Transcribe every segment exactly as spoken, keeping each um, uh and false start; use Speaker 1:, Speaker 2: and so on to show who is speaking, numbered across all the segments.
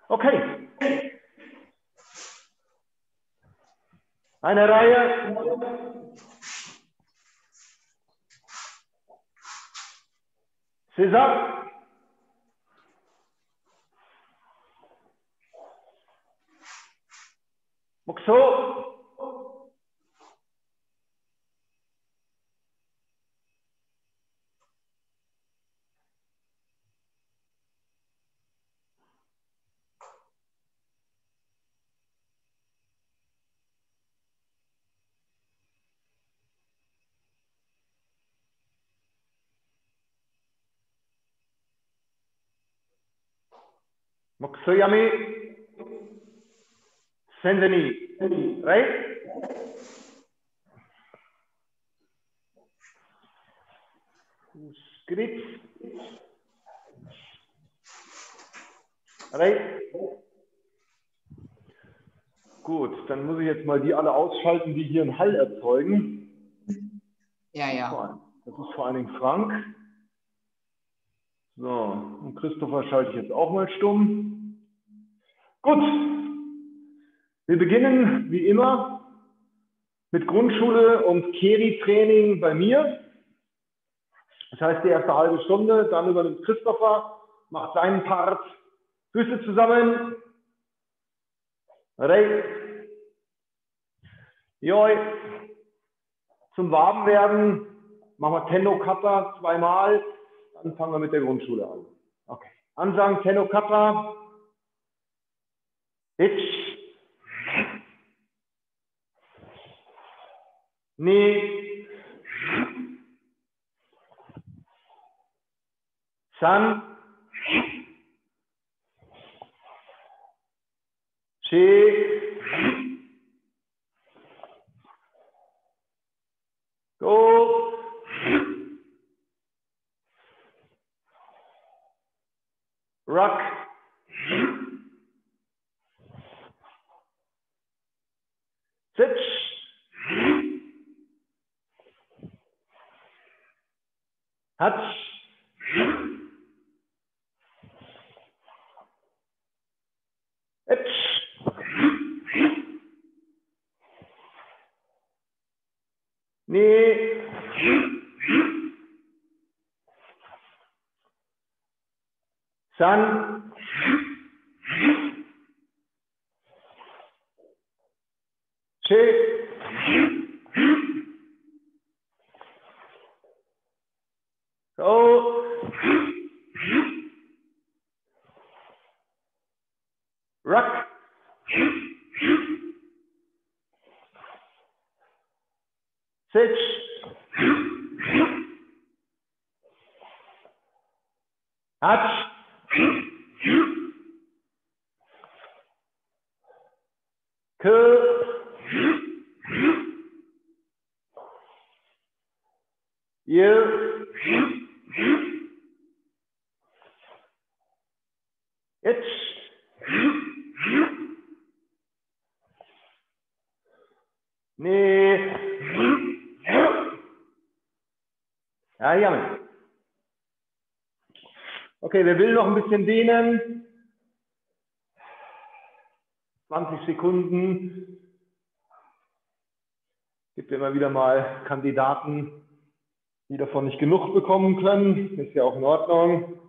Speaker 1: Okay. Eine Reihe. César. Muxo. Moksoyami, Sendeni, right? Script, right? Gut, dann muss ich jetzt mal die alle ausschalten, die hier einen Hall erzeugen.
Speaker 2: Ja, ja.
Speaker 1: Das ist vor allen Dingen Frank. So, und Christopher schalte ich jetzt auch mal stumm. Gut, wir beginnen wie immer mit Grundschule und Keri-Training bei mir. Das heißt, die erste halbe Stunde, dann übernimmt Christopher, macht seinen Part. Füße zusammen. Rechts. Joi. Zum Warmwerden machen wir Tenno Kata zweimal. Dann fangen wir mit der Grundschule an. Okay. Ansagen Tenno Kata. Hitch. Ni. San. Chi. Go. Rock. Sitz. Hatsch. Itch. Nee. San. Che. Go. Rock. Sitch. Hatsch. Kö. Je. Itch. Nee. Ja, jammer. Okay, wer will noch ein bisschen dehnen? zwanzig Sekunden. Gibt immer wieder mal Kandidaten, die davon nicht genug bekommen können. Ist ja auch in Ordnung.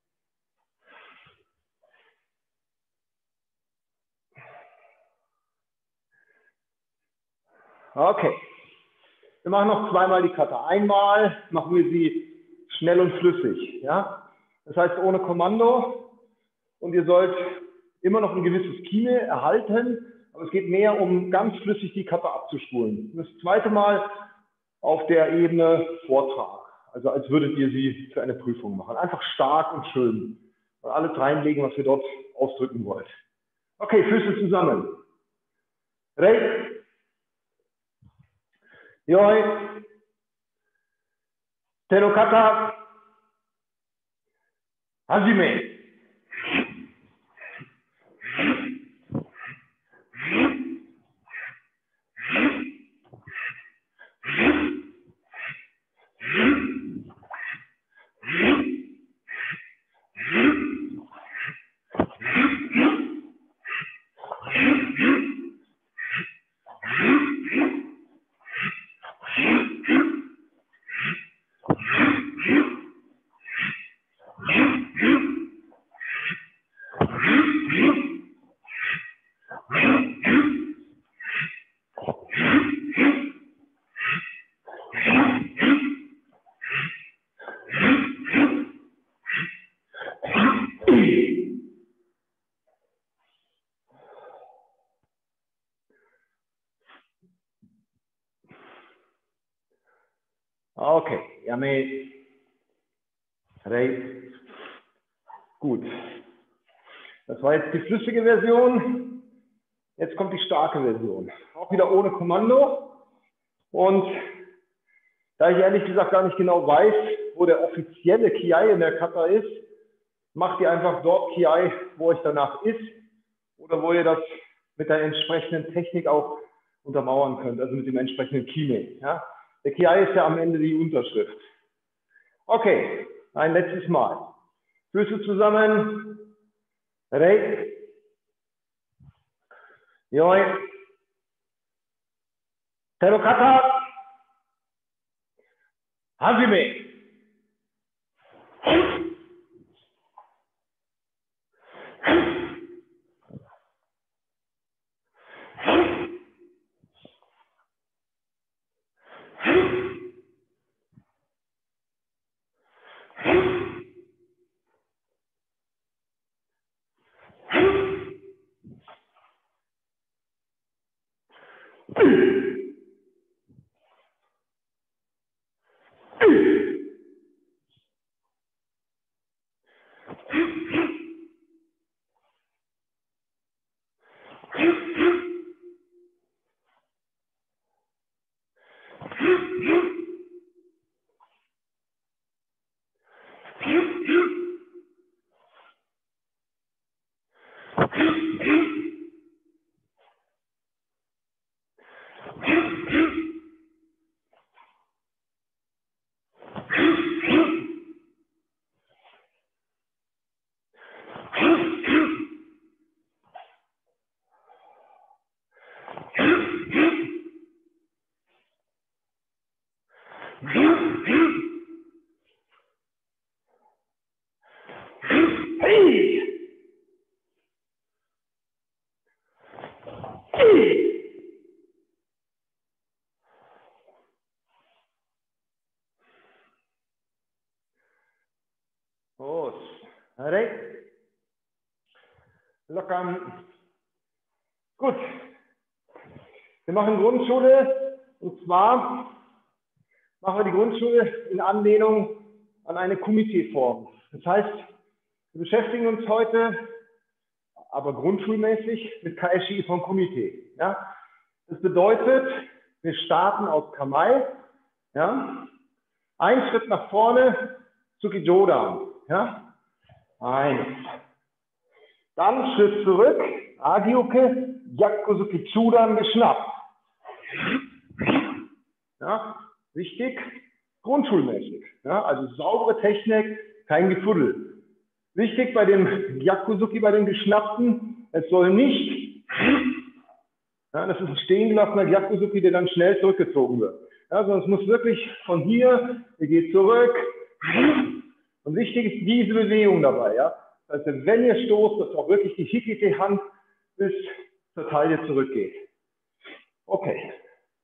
Speaker 1: Okay. Wir machen noch zweimal die Kata. Einmal machen wir sie schnell und flüssig. Ja? Das heißt ohne Kommando. Und ihr sollt immer noch ein gewisses Kine erhalten. Aber es geht mehr um ganz flüssig die Kata abzuspulen. Das zweite Mal auf der Ebene Vortrag. Also als würdet ihr sie für eine Prüfung machen. Einfach stark und schön. Und alles reinlegen, was ihr dort ausdrücken wollt. Okay, Füße zusammen. Rechts. Joi. Tenno Kata. Hajime. Okay, Yame. Rei. Gut. Das war jetzt die flüssige Version. Jetzt kommt die starke Version. Auch wieder ohne Kommando. Und da ich ehrlich gesagt gar nicht genau weiß, wo der offizielle Kiai in der Kata ist, macht ihr einfach dort Kiai, wo euch danach ist oder wo ihr das mit der entsprechenden Technik auch untermauern könnt, also mit dem entsprechenden Kime. Ja? Der Kiai ist ja am Ende die Unterschrift. Okay, ein letztes Mal. Füße zusammen. Rei. Joi. Terokata. Hajime. Los. Rei. Lockern. Gut. Wir machen Grundschule und zwar machen wir die Grundschule in Anlehnung an eine Komitee-Form. Das heißt, wir beschäftigen uns heute, aber grundschulmäßig, mit Kaeshi vom Komitee. Ja? Das bedeutet, wir starten aus Kamae, ja? Ein Schritt nach vorne, Tsuki-Jodan. Ja? Eins. Dann Schritt zurück, Agioke, Gyakuzuki-Chudan geschnappt. Ja? Wichtig, grundschulmäßig. Ja? Also saubere Technik, kein Gefuddel. Wichtig bei dem Gyakuzuki, bei dem Geschnappten, es soll nicht, ja, das ist ein stehen gelassener Gyakuzuki, der dann schnell zurückgezogen wird. Ja, sondern es muss wirklich von hier, ihr geht zurück. Und wichtig ist diese Bewegung dabei. Ja? Das heißt, wenn ihr stoßt, dass auch wirklich die Hikite-Hand bis zur Taille zurückgeht. Okay.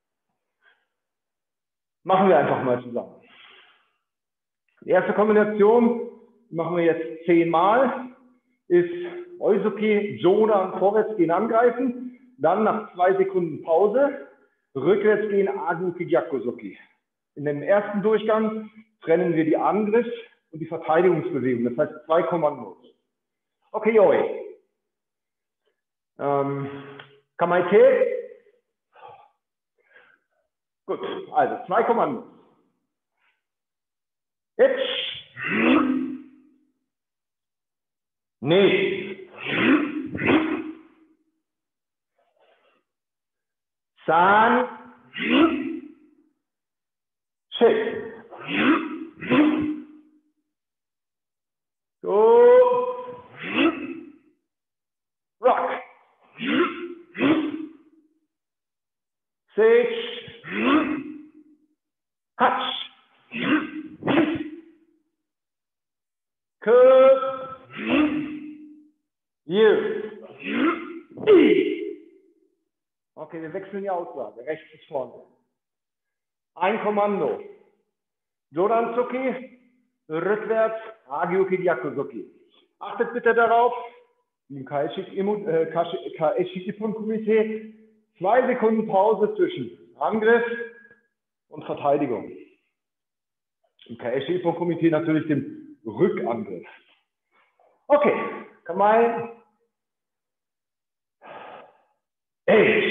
Speaker 1: Machen wir einfach mal zusammen. Die erste Kombination machen wir jetzt zehnmal. Ist Oizuki, Jodan, vorwärts gehen, angreifen. Dann nach zwei Sekunden Pause, rückwärts gehen, Aguki, Gyakuzuki. In dem ersten Durchgang trennen wir die Angriffs- und die Verteidigungsbewegung. Das heißt zwei Kommandos. Okay, Joi. Ähm, Kamaite. Gut, also zwei Kommandos. Jetzt. Nee. San. Schick. Go. Rock. Sage. Hutch. Curve. You. Okay, wir wechseln die Aussage. Rechts bis vorne. Ein Kommando. Jodan-Tsuki, rückwärts, Agioki, Gyakuzuki. Achtet bitte darauf, wie im Im Kaeshi-Ippon-Komitee natürlich dem Rückangriff. Okay, Kamai. Eight.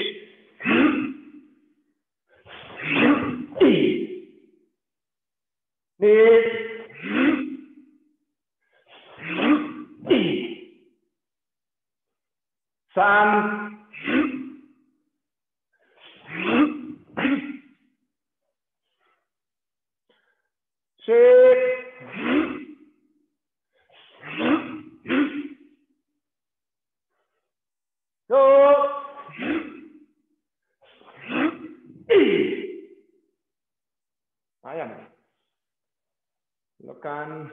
Speaker 1: San. So. Ayan. Lockern.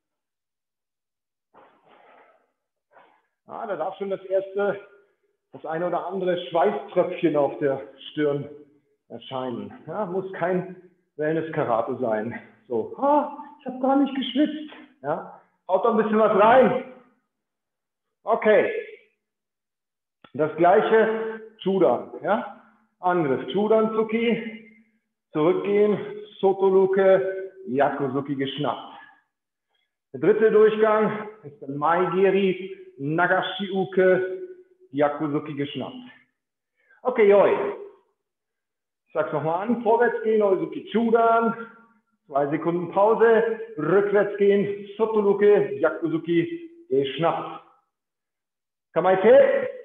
Speaker 1: Ah, da darf schon das erste, das eine oder andere Schweißtröpfchen auf der Stirn erscheinen. Ja, muss kein Wellness-Karate sein. So, ah, ich habe gar nicht geschwitzt. Ja, haut doch ein bisschen was rein. Okay. Das gleiche Chudan. Ja? Angriff. Chudan Tsuki. Zurückgehen. Sotoluke. Yakuzuki geschnappt. Der dritte Durchgang ist der Maigiri. Nagashiuke. Yakuzuki geschnappt. Okay, Joi. Ich sag's nochmal an. Vorwärts gehen. Oizuki Chudan. Zwei Sekunden Pause. Rückwärts gehen. Sotoluke. Yakuzuki geschnappt. Kamaite.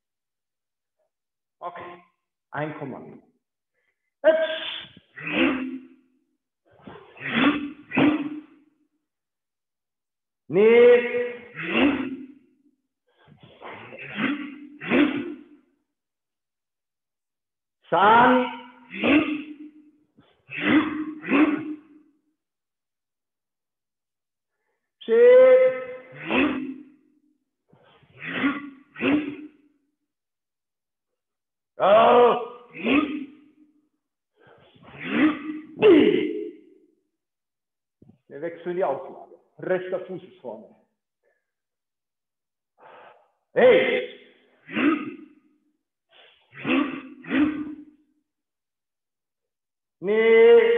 Speaker 1: Okay, ein Kommando. Jetzt. Nee. San. Shit. Oh. Wir wechseln die Auslage. Rechter Fuß ist vorne. Hey! Nee!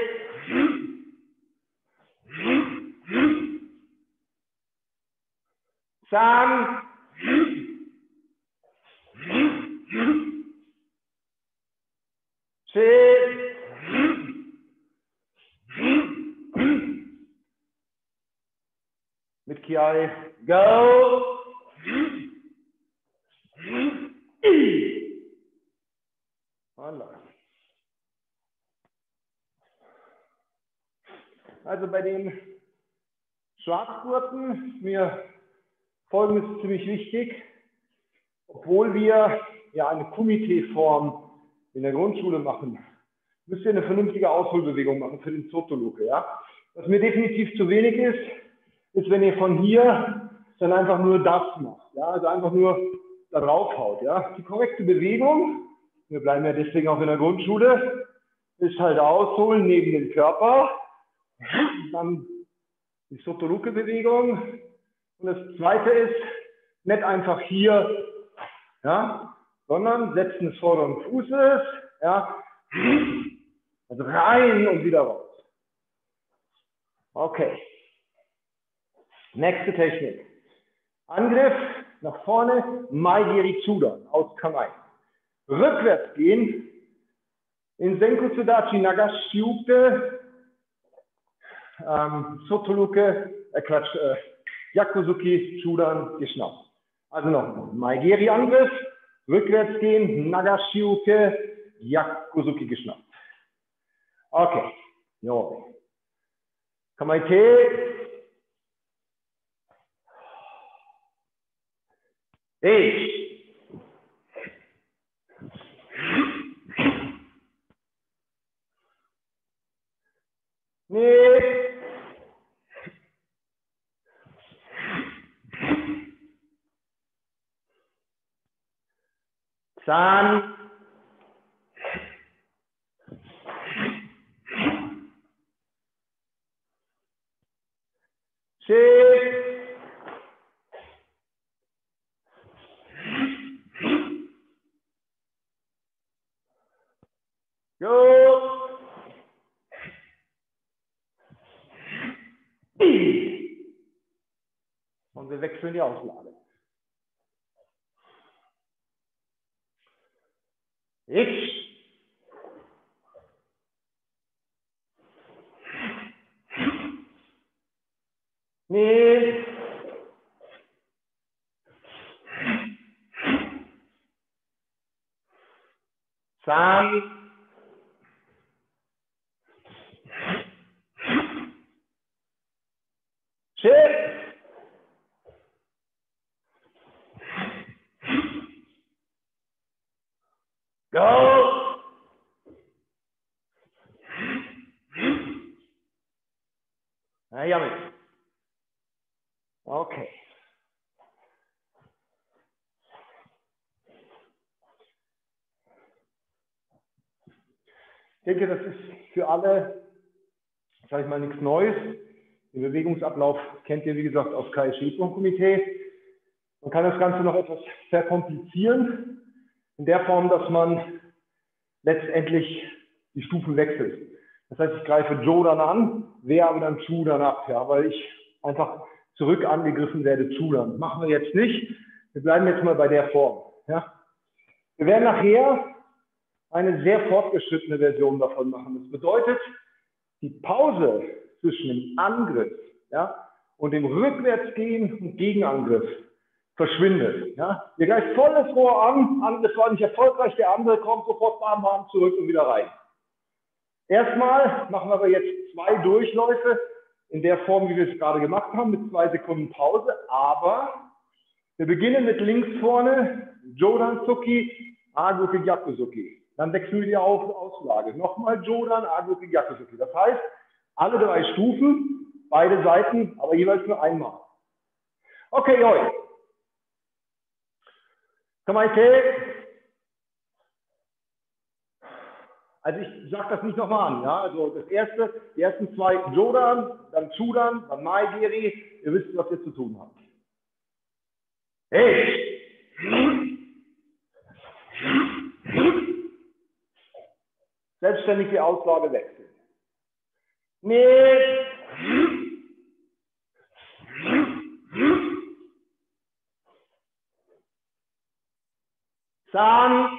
Speaker 1: Sam! Shit! Mit Kiai. Go! Also bei den Schwarzgurten ist mir Folgendes ziemlich wichtig. Obwohl wir ja eine Kumite-Form in der Grundschule machen, müsst ihr eine vernünftige Ausholbewegung machen für den Sotoluke. Ja? Was mir definitiv zu wenig ist, ist, wenn ihr von hier dann einfach nur das macht. Ja? Also einfach nur da drauf haut. Ja? Die korrekte Bewegung, wir bleiben ja deswegen auch in der Grundschule, ist halt ausholen neben dem Körper, dann die Sotoluke-Bewegung. Und das zweite ist, nicht einfach hier, ja, sondern Setzen des vorderen Fußes, ja, also rein und wieder raus. Okay. Nächste Technik. Angriff nach vorne, Maigiri Chudan aus Kamai. Rückwärts gehen, in Senku Tsudachi Nagashiuke, ähm, Sotoluke, äh Quatsch, äh, Yakuzuki Chudan geschnappt. Also nochmal, Maigiri Angriff, rückwärts gehen, Nagashiuke, Yakuzuki geschnappt. Okay, jo. Kamaite. Ich. Nee. San. Schick. Jo. Und wir wechseln die Auslage. X. Nee. San. Chip. Go. Na, ja, okay. Ich denke, das ist für alle, sage ich mal, nichts Neues. Den Bewegungsablauf kennt ihr, wie gesagt, aus K S I-Komitee. Man kann das Ganze noch etwas verkomplizieren, in der Form, dass man letztendlich die Stufen wechselt. Das heißt, ich greife Joe dann an, wehre aber dann Chu dann ab, ja, weil ich einfach zurück angegriffen werde, Chu dann. Machen wir jetzt nicht. Wir bleiben jetzt mal bei der Form. Ja. Wir werden nachher eine sehr fortgeschrittene Version davon machen. Das bedeutet, die Pause zwischen dem Angriff, ja, und dem Rückwärtsgehen und Gegenangriff verschwindet. Ja. Wir greifen volles Rohr an, Angriff war nicht erfolgreich, der andere kommt sofort bam, bam, zurück und wieder rein. Erstmal machen wir aber jetzt zwei Durchläufe in der Form, wie wir es gerade gemacht haben, mit zwei Sekunden Pause, aber wir beginnen mit links vorne, Jodan Zuki, Aguki Gyakuzuki. Dann wechseln wir die Auslage. Nochmal Jodan, Aguki Gyakuzuki. Das heißt, alle drei Stufen, beide Seiten, aber jeweils nur einmal. Okay, Joi. Kamaite. Also ich sage das nicht nochmal an. Ja? Also das erste, die ersten zwei Jodan, dann Chudan, dann Maigiri. Ihr wisst, was ihr zu tun habt. Hey! Selbstständig die Auslage wechseln. Nee. San.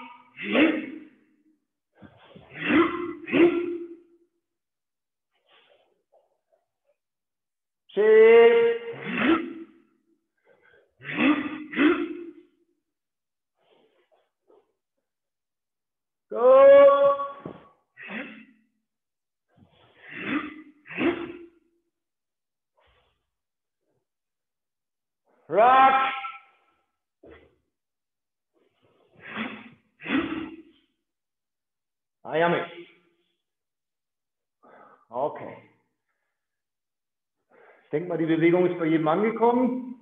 Speaker 1: Che. Go. Rock. Ayami. Okay. Ich denke mal, die Bewegung ist bei jedem angekommen.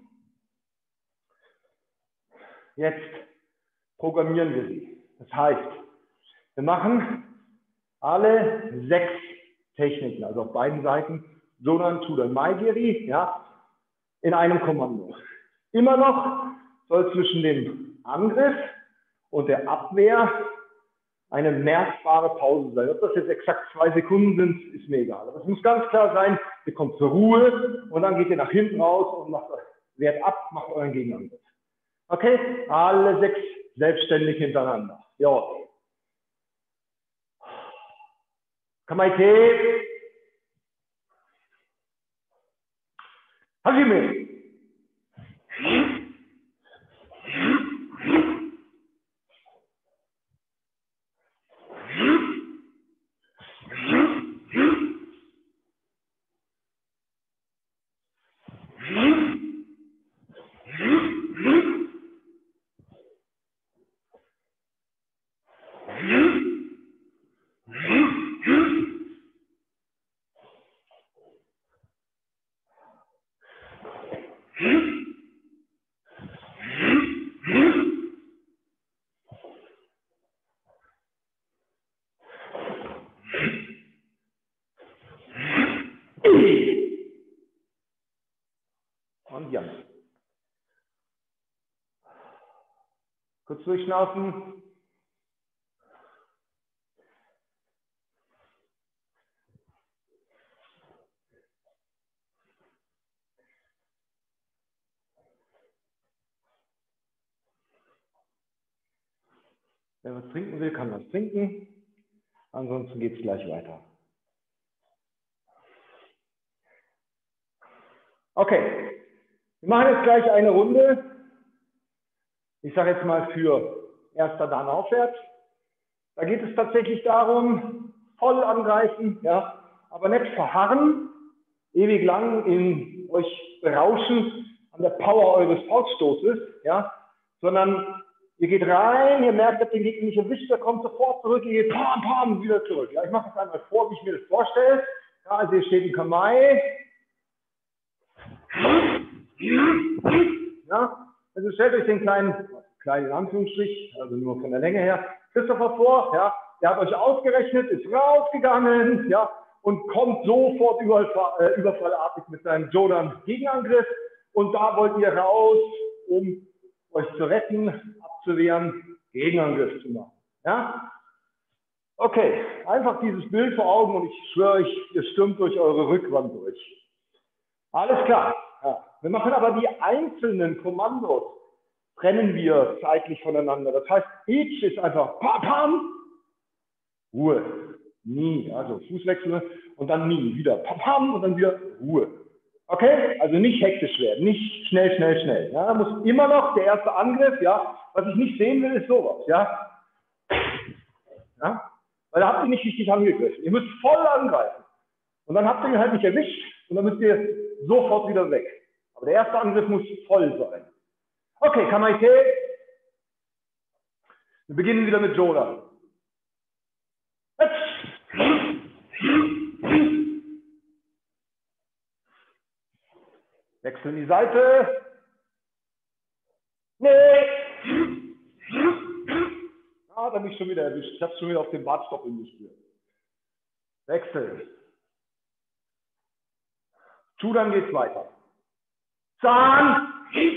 Speaker 1: Jetzt programmieren wir sie. Das heißt, wir machen alle sechs Techniken, also auf beiden Seiten, Jodan, Chudan, Maigiri, ja, in einem Kommando. Immer noch soll zwischen dem Angriff und der Abwehr eine merkbare Pause sein. Ob das jetzt exakt zwei Sekunden sind, ist mir egal. Aber es muss ganz klar sein, ihr kommt zur Ruhe und dann geht ihr nach hinten raus und macht, wehrt ab, macht euren Gegenangriff. Okay? Alle sechs selbstständig hintereinander. Ja. Kamaite. Hajime. Und ja. Kurz durchschnaufen. Wer was trinken will, kann was trinken. Ansonsten geht es gleich weiter. Okay, wir machen jetzt gleich eine Runde. Ich sage jetzt mal für erster Dan aufwärts. Da geht es tatsächlich darum, voll angreifen, ja, aber nicht verharren, ewig lang in euch berauschen an der Power eures Fauststoßes, ja, sondern ihr geht rein, ihr merkt, dass den Gegner nicht erwischt, der kommt sofort zurück, ihr geht pam, pam, wieder zurück. Ja, ich mache das einmal vor, wie ich mir das vorstelle. Ja, also ihr steht in Kamai. Ja, also stellt euch den kleinen, kleinen Anführungsstrich, also nur von der Länge her, Christopher vor, ja, der hat euch ausgerechnet, ist rausgegangen, ja, und kommt sofort überfall, äh, überfallartig mit seinem Jodan Gegenangriff und da wollt ihr raus, um euch zu retten, abzuwehren, Gegenangriff zu machen. Ja? Okay, einfach dieses Bild vor Augen und ich schwöre euch, ihr stürmt durch eure Rückwand durch. Alles klar. Ja. Wir machen aber die einzelnen Kommandos, trennen wir zeitlich voneinander. Das heißt, each ist einfach pam, pam, Ruhe, nie, also Fußwechsel und dann nie, wieder pam, pam und dann wieder Ruhe. Okay, also nicht hektisch werden, nicht schnell, schnell, schnell. Ja, da muss immer noch der erste Angriff, ja, was ich nicht sehen will, ist sowas, ja. Ja, weil da habt ihr nicht richtig angegriffen. Ihr müsst voll angreifen. Und dann habt ihr ihn halt nicht erwischt und dann müsst ihr sofort wieder weg. Aber der erste Angriff muss voll sein. Okay, Kamaite. Wir beginnen wieder mit Jodan. Wechseln die Seite. Nee. Ah, da bin ich schon wieder erwischt. Ich habe schon wieder auf den Bartstoppeln gespürt. Wechsel. Jodan geht's weiter. Zahn.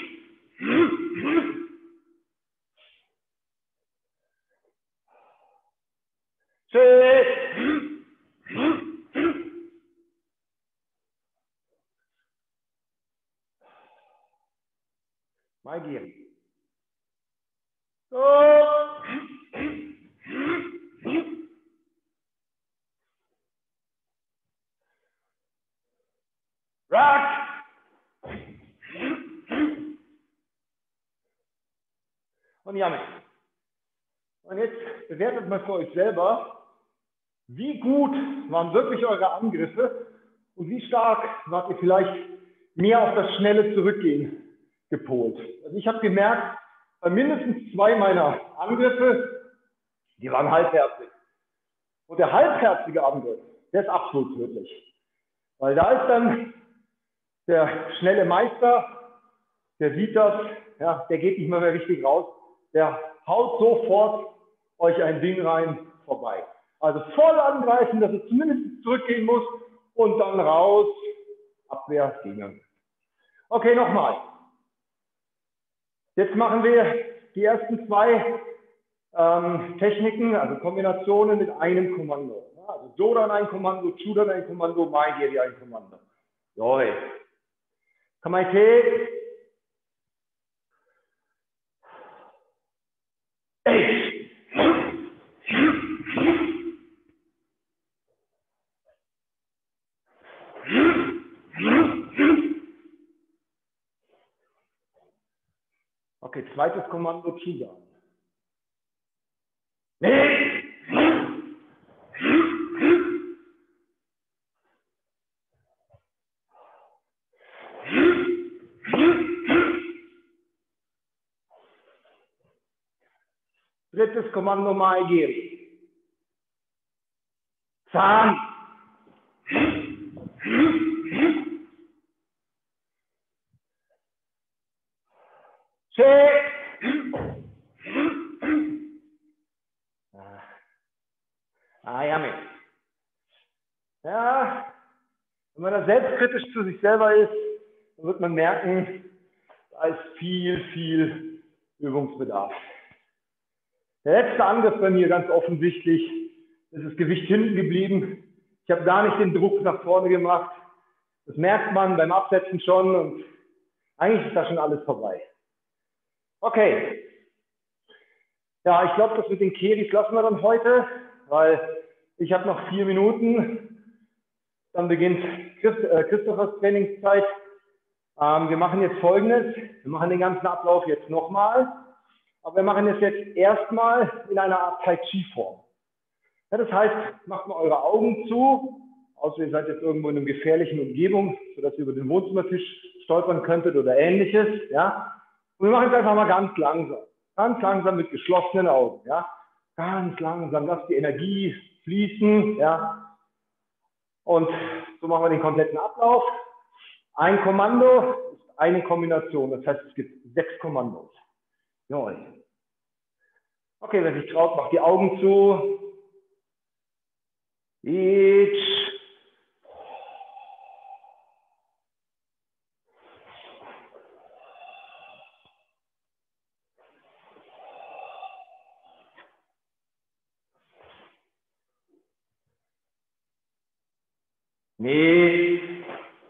Speaker 1: Tschüss. Mal gehen. So. Rock. Und Jammel. Und jetzt bewertet mal für euch selber, wie gut waren wirklich eure Angriffe und wie stark wart ihr vielleicht mehr auf das schnelle Zurückgehen gepolt. Also ich habe gemerkt, bei mindestens zwei meiner Angriffe, die waren halbherzig. Und der halbherzige Angriff, der ist absolut tödlich. Weil da ist dann der schnelle Meister, der sieht das, ja, der geht nicht mehr, mehr richtig raus, der haut sofort euch ein Ding rein, vorbei. Also voll angreifen, dass es zumindest zurückgehen muss und dann raus, Abwehr, Gegenangriff. Okay, nochmal. Jetzt machen wir die ersten zwei ähm, Techniken, also Kombinationen mit einem Kommando. Ja, also Jodan ein Kommando, Chudan ein Kommando, Maigiri ein Kommando. Joi. Kamaite. Ey. Okay, zweites Kommando, Chudan. Nee. Drittes Kommando, Maigiri. Zahn. Check. Ah, ja, mit. Ja, wenn man da selbstkritisch zu sich selber ist, dann wird man merken, da ist viel, viel Übungsbedarf. Der letzte Angriff bei mir ganz offensichtlich, ist das Gewicht hinten geblieben. Ich habe gar nicht den Druck nach vorne gemacht. Das merkt man beim Absetzen schon und eigentlich ist da schon alles vorbei. Okay. Ja, ich glaube, das mit den Keris lassen wir dann heute, weil ich habe noch vier Minuten. Dann beginnt Christ, äh, Christophers Trainingszeit. Ähm, wir machen jetzt Folgendes. Wir machen den ganzen Ablauf jetzt nochmal. Aber wir machen es jetzt erstmal in einer Art Tai Chi Form. Ja, das heißt, macht mal eure Augen zu, außer ihr seid jetzt irgendwo in einer gefährlichen Umgebung, sodass ihr über den Wohnzimmertisch stolpern könntet oder ähnliches. Ja? Und wir machen es einfach mal ganz langsam. Ganz langsam mit geschlossenen Augen. Ja? Ganz langsam, lasst die Energie fließen. Ja? Und so machen wir den kompletten Ablauf. Ein Kommando ist eine Kombination. Das heißt, es gibt sechs Kommandos. Jawohl. Okay, wer sich traut, macht die Augen zu. Each. Nee.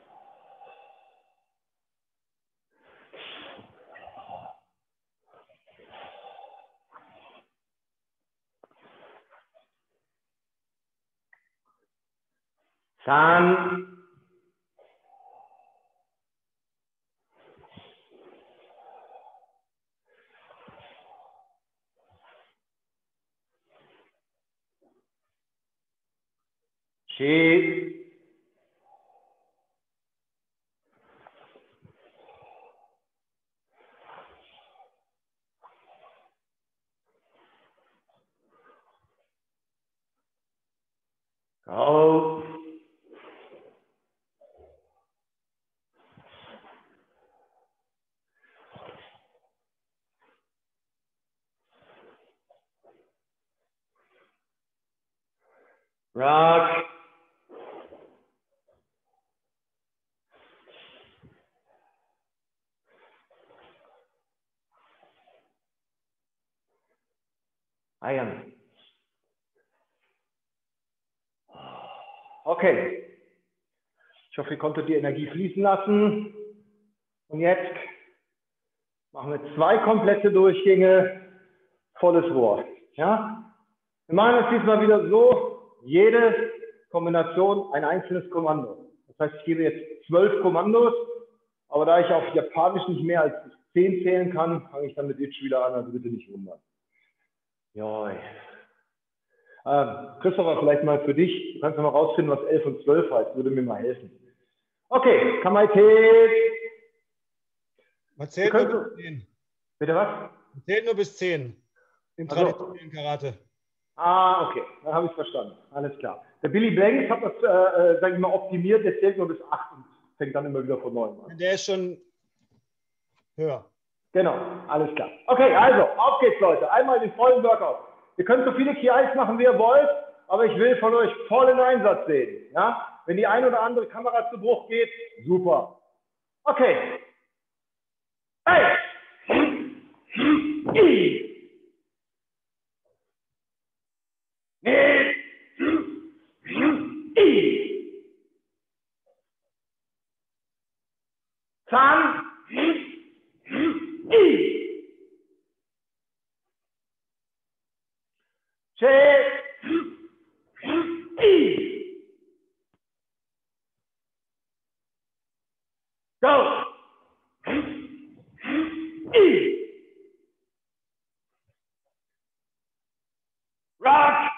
Speaker 1: San. She. Go. Rock. Eiern. Okay. Ich hoffe, ihr konntet die Energie fließen lassen. Und jetzt machen wir zwei komplette Durchgänge, volles Rohr. Ja? Wir machen es diesmal wieder so, jede Kombination ein einzelnes Kommando. Das heißt, ich gebe jetzt zwölf Kommandos, aber da ich auf Japanisch nicht mehr als zehn zählen kann, fange ich dann mit Itch wieder an, also bitte nicht wundern. Joi. Ähm, Christopher, vielleicht mal für dich, du kannst ja mal rausfinden, was elf und zwölf heißt, würde mir mal helfen. Okay, Kamaite.
Speaker 3: Man zählt nur bis zehn.
Speaker 1: Bitte was?
Speaker 3: Man zählt nur bis zehn im
Speaker 1: Also,
Speaker 3: traditionellen Karate.
Speaker 1: Ah, okay, dann habe ich es verstanden. Alles klar. Der Billy Blanks hat das, äh, sag ich mal, optimiert, der zählt nur bis acht und fängt dann immer wieder von neuem an.
Speaker 3: Der ist schon höher.
Speaker 1: Genau, alles klar. Okay, also, auf geht's, Leute. Einmal den vollen Workout. Ihr könnt so viele K Is machen, wie ihr wollt, aber ich will von euch vollen Einsatz sehen. Ja? Wenn die ein oder andere Kamera zu Bruch geht, super. Okay. Hey! Nee! Zahn! Che! Go! Rock!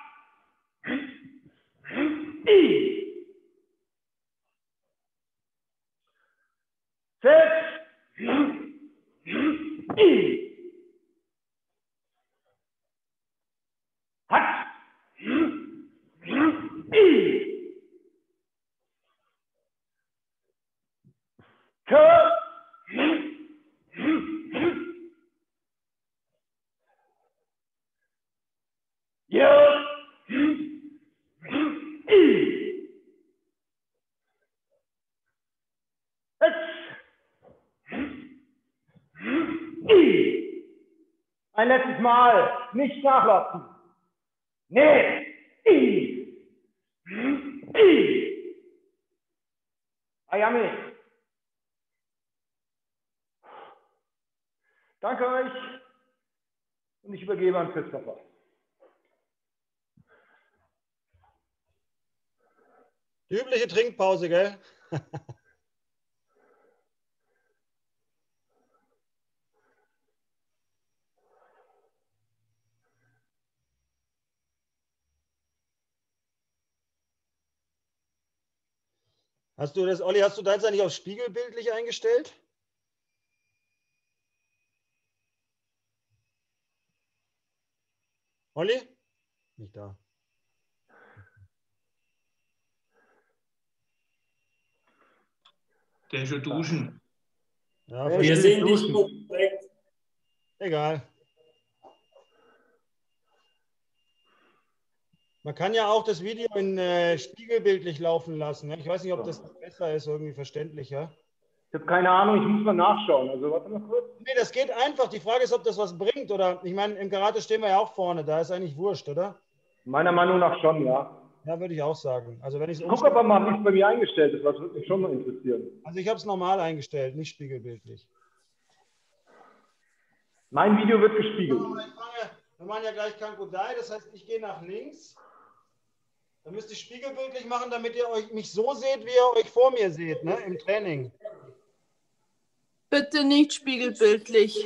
Speaker 1: Sit! Hat! Kör! Ja! Ein letztes Mal. Nicht nachlassen. Nee. Ayami. Danke euch. Und ich übergebe an Christopher.
Speaker 3: Die übliche Trinkpause, gell? Hast du das, Olli, hast du deins eigentlich auf spiegelbildlich eingestellt? Olli? Nicht da.
Speaker 4: Der ist schon duschen.
Speaker 3: Ja,
Speaker 1: Hey,
Speaker 5: Wir sehen dich
Speaker 1: duschen.
Speaker 5: korrekt.
Speaker 3: Egal. Man kann ja auch das Video in äh, spiegelbildlich laufen lassen. Ne? Ich weiß nicht, ob das besser ist, irgendwie verständlicher.
Speaker 1: Ich habe keine Ahnung, ich muss mal nachschauen. Also warte mal kurz.
Speaker 3: Nee, das geht einfach. Die Frage ist, ob das was bringt. Oder ich meine, im Karate stehen wir ja auch vorne. Da ist eigentlich wurscht, oder?
Speaker 1: Meiner Meinung nach schon, ja.
Speaker 3: Ja, würde ich auch sagen. Also wenn ich
Speaker 1: Ich gucke aber mal, wie es bei mir eingestellt ist. Was würde mich schon mal interessieren.
Speaker 3: Also ich habe es normal eingestellt, nicht spiegelbildlich.
Speaker 1: Mein Video wird gespiegelt.
Speaker 3: Wir machen ja gleich Kankudai, das heißt, ich gehe nach links. Dann müsst ihr spiegelbildlich machen, damit ihr euch mich so seht, wie ihr euch vor mir seht, ne, im Training.
Speaker 2: Bitte nicht spiegelbildlich.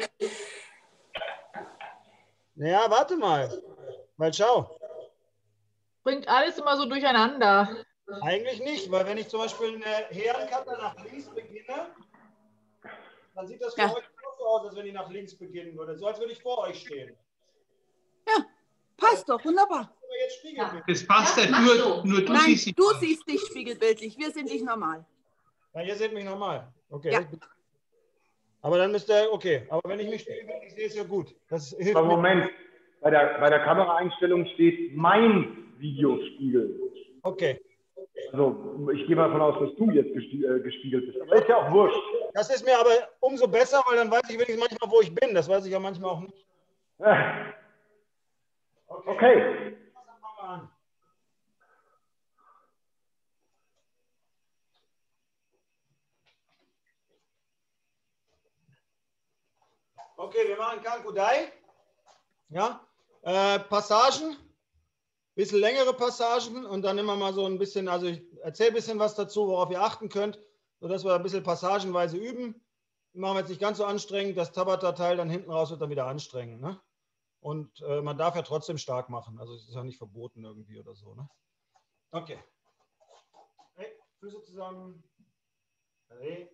Speaker 3: Naja, warte mal. Weil schau.
Speaker 2: Bringt alles immer so durcheinander.
Speaker 3: Eigentlich nicht, weil wenn ich zum Beispiel eine Herrenkarte nach links beginne, dann sieht das für
Speaker 2: Ja.
Speaker 3: euch auch so aus, als wenn ich nach links beginnen würde. So als würde ich vor euch stehen.
Speaker 2: Ja, passt doch, wunderbar.
Speaker 3: Aber jetzt spiegelbildlich.
Speaker 4: Das passt
Speaker 2: Ja,
Speaker 4: ja,
Speaker 2: mach
Speaker 4: nur,
Speaker 2: so.
Speaker 4: nur du
Speaker 2: Nein,
Speaker 4: siehst sie.
Speaker 2: du siehst dich spiegelbildlich. Wir sind nicht normal.
Speaker 3: Ja, ihr seht mich normal. Okay.
Speaker 2: Ja.
Speaker 3: Aber dann müsst ihr, okay. Aber wenn ich mich spiegelbildlich sehe, ist ja gut. Das hilft
Speaker 1: Aber
Speaker 3: mir.
Speaker 1: Moment, bei der, bei der Kameraeinstellung steht mein Videospiegel.
Speaker 3: Okay.
Speaker 1: Also ich gehe mal davon aus, dass du jetzt gespie äh, gespiegelt bist. Aber ist ja auch wurscht.
Speaker 3: Das ist mir aber umso besser, weil dann weiß ich wenigstens manchmal, wo ich bin. Das weiß ich ja manchmal auch nicht.
Speaker 1: Äh,
Speaker 3: Okay.
Speaker 1: Okay.
Speaker 3: Dann fangen wir an. Okay, wir machen Kankudai. Ja. Äh, Passagen. Bisschen längere Passagen und dann immer mal so ein bisschen, also ich erzähle ein bisschen was dazu, worauf ihr achten könnt, sodass wir ein bisschen passagenweise üben. Machen wir jetzt nicht ganz so anstrengend, das Tabata-Teil dann hinten raus wird dann wieder anstrengend. Ne? Und äh, man darf ja trotzdem stark machen, also es ist ja nicht verboten irgendwie oder so. Ne? Okay. Hey, Füße zusammen. Hey.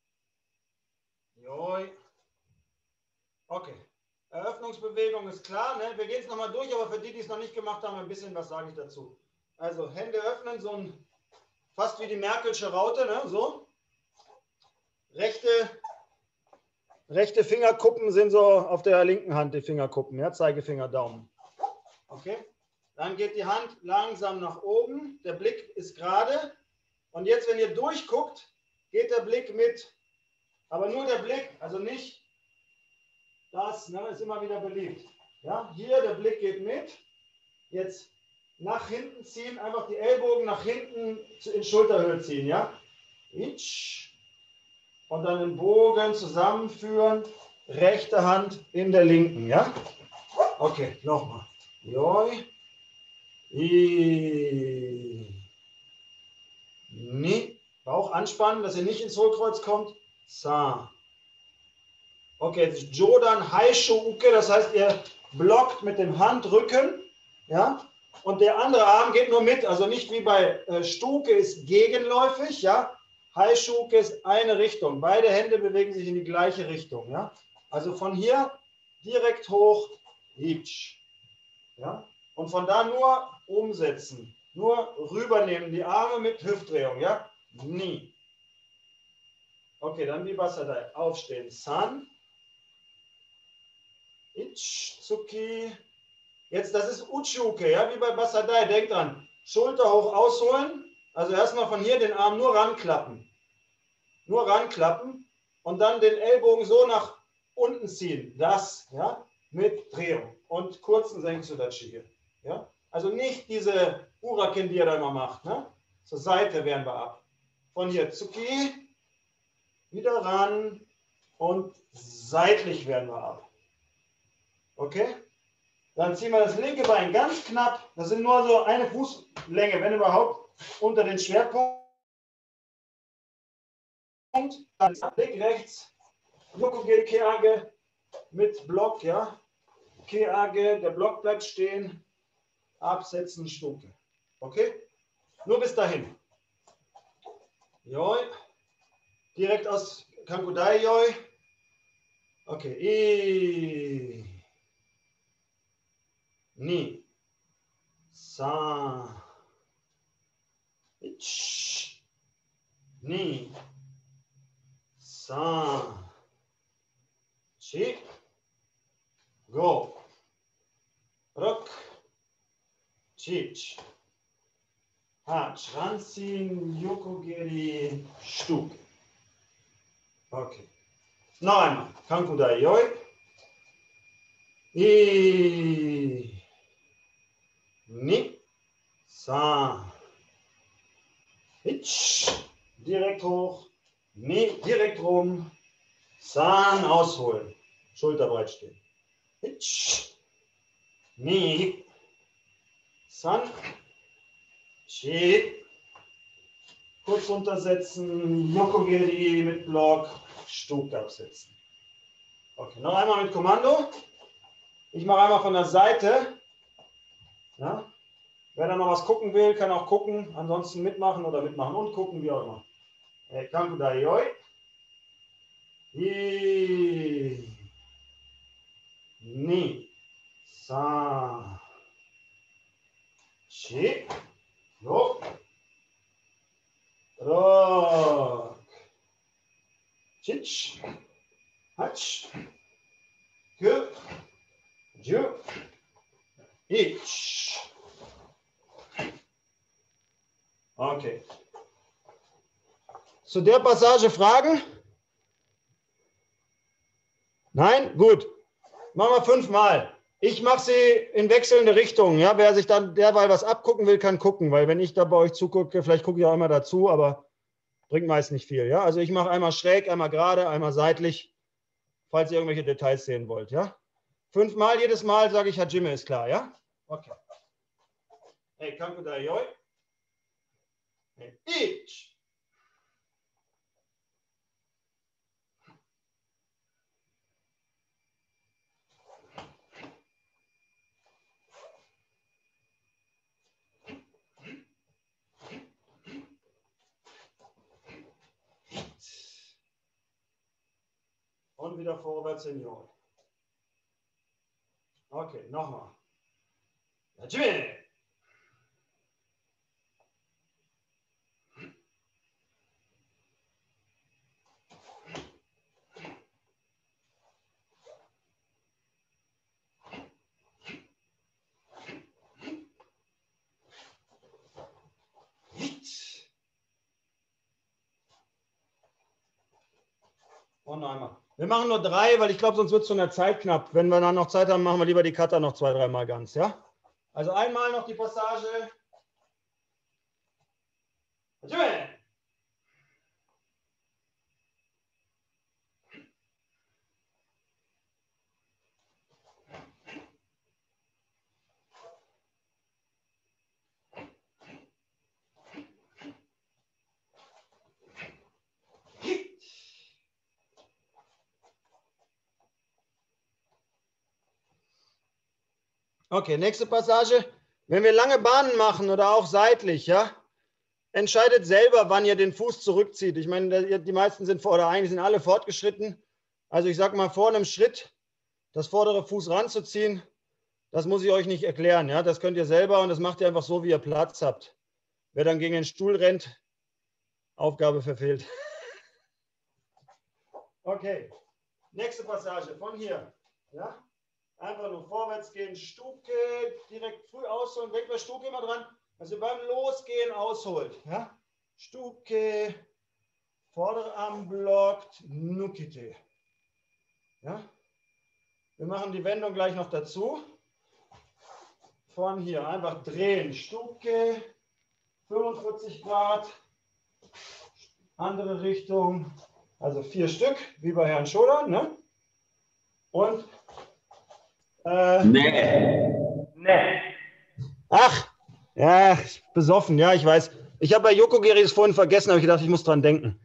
Speaker 3: Joi. Okay. Eröffnungsbewegung ist klar. Ne? Wir gehen es nochmal durch, aber für die, die es noch nicht gemacht haben, ein bisschen was sage ich dazu. Also Hände öffnen, so ein fast wie die Merkelsche Raute, ne? So. Rechte, rechte Fingerkuppen sind so auf der linken Hand, die Fingerkuppen, ja? Zeigefinger, Daumen. Okay. Dann geht die Hand langsam nach oben. Der Blick ist gerade. Und jetzt, wenn ihr durchguckt, geht der Blick mit. Aber nur der Blick, also nicht das, ne, ist immer wieder beliebt. Ja, hier der Blick geht mit. Jetzt nach hinten ziehen, einfach die Ellbogen nach hinten in Schulterhöhe ziehen. Ja? Und dann den Bogen zusammenführen. Rechte Hand in der linken. Ja? Okay, nochmal. Joi. I. Ni. Bauch anspannen, dass ihr nicht ins Hohlkreuz kommt. Sa. Okay, jetzt ist Jodan Haisho-Uke, das heißt, ihr blockt mit dem Handrücken, ja, und der andere Arm geht nur mit, also nicht wie bei äh, Stuke ist gegenläufig, ja, Haisho-Uke ist eine Richtung, beide Hände bewegen sich in die gleiche Richtung, ja, also von hier direkt hoch, Hitsch, ja, und von da nur umsetzen, nur rübernehmen, die Arme mit Hüftdrehung, ja, nie. Okay, dann Vipassadai, aufstehen, San, Ichzuki. Jetzt, das ist Uchiuke, ja, wie bei Basadai. Denkt dran, Schulter hoch ausholen. Also erstmal von hier den Arm nur ranklappen. Nur ranklappen und dann den Ellbogen so nach unten ziehen. Das, ja, mit Drehung und kurzen Senkudachi hier. Ja? Also nicht diese Uraken, die ihr da immer macht. Ne? Zur Seite wehren wir ab. Von hier Tsuki, wieder ran und seitlich wehren wir ab. Okay? Dann ziehen wir das linke Bein ganz knapp. Das sind nur so eine Fußlänge, wenn überhaupt, unter den Schwerpunkt. Dann Blick rechts. Yokogiri Keage mit Block, ja. Keage, der Block bleibt stehen. Absetzen, Stuke. Okay? Nur bis dahin. Joi. Direkt aus Kankudai, Joi. Okay. I. Ni. Sa. Ich. Ni. Sa. Chi. Go. Rock. Chich. Hatsch. Ranziehen. Yokogiri. Stuke. Okay. Noch einmal. Kankudai, Joi. I. Ni. Sa. Ich. Direkt hoch. Ni. Direkt rum. San. Ausholen. Schulterbreit stehen. Ich. Ni. San. Chi. Kurz runtersetzen. Yokogiri mit Block. Stuck absetzen. Okay, noch einmal mit Kommando. Ich mache einmal von der Seite. Ja. Wer da noch was gucken will, kann auch gucken. Ansonsten mitmachen oder mitmachen und gucken, wie auch immer. Hey, Kankudai, Joi. I. Ni. Sa. Chi. Go. Rock. Chich. Hatsch. Ge. Ju. Ich. Okay. Zu der Passage Fragen? Nein? Gut. Machen wir fünfmal. Ich mache sie in wechselnde Richtungen. Ja? Wer sich dann derweil was abgucken will, kann gucken, weil wenn ich da bei euch zugucke, vielleicht gucke ich auch immer dazu, aber bringt meist nicht viel. Ja? Also ich mache einmal schräg, einmal gerade, einmal seitlich, falls ihr irgendwelche Details sehen wollt. Ja? Fünfmal jedes Mal sage ich, Hajime ist klar. Ja? Okay. Hey, Kankudai, Joi. Hey, ich. Und wieder vorwärts in Joi. Okay, nochmal. Hajime. Und noch einmal. Wir machen nur drei, weil ich glaube, sonst wird es von der Zeit knapp. Wenn wir dann noch Zeit haben, machen wir lieber die Kata noch zwei, dreimal ganz. Ja? Also einmal noch die Passage. Hajime. Okay, nächste Passage. Wenn wir lange Bahnen machen oder auch seitlich, ja, entscheidet selber, wann ihr den Fuß zurückzieht. Ich meine, die meisten sind vor, oder eigentlich sind alle fortgeschritten. Also ich sage mal, vor einem Schritt das vordere Fuß ranzuziehen, das muss ich euch nicht erklären. Ja, das könnt ihr selber und das macht ihr einfach so, wie ihr Platz habt. Wer dann gegen den Stuhl rennt, Aufgabe verfehlt. Okay, nächste Passage von hier. Ja? Einfach nur vorwärts gehen, Stuke, direkt früh ausholen, weg bei Stuke immer dran, dass ihr beim Losgehen ausholt. Ja? Stuke, vordere Arm blockt, Nukite. Ja? Wir machen die Wendung gleich noch dazu. Von hier einfach drehen, Stuke, fünfundvierzig Grad, andere Richtung, also vier Stück, wie bei Herrn Schoder. Ne? Und Äh,
Speaker 4: Nee.
Speaker 1: Nee.
Speaker 3: ach, ja, besoffen, ja, ich weiß. Ich habe bei Yoko-Geri es vorhin vergessen, habe ich gedacht, ich muss dran denken.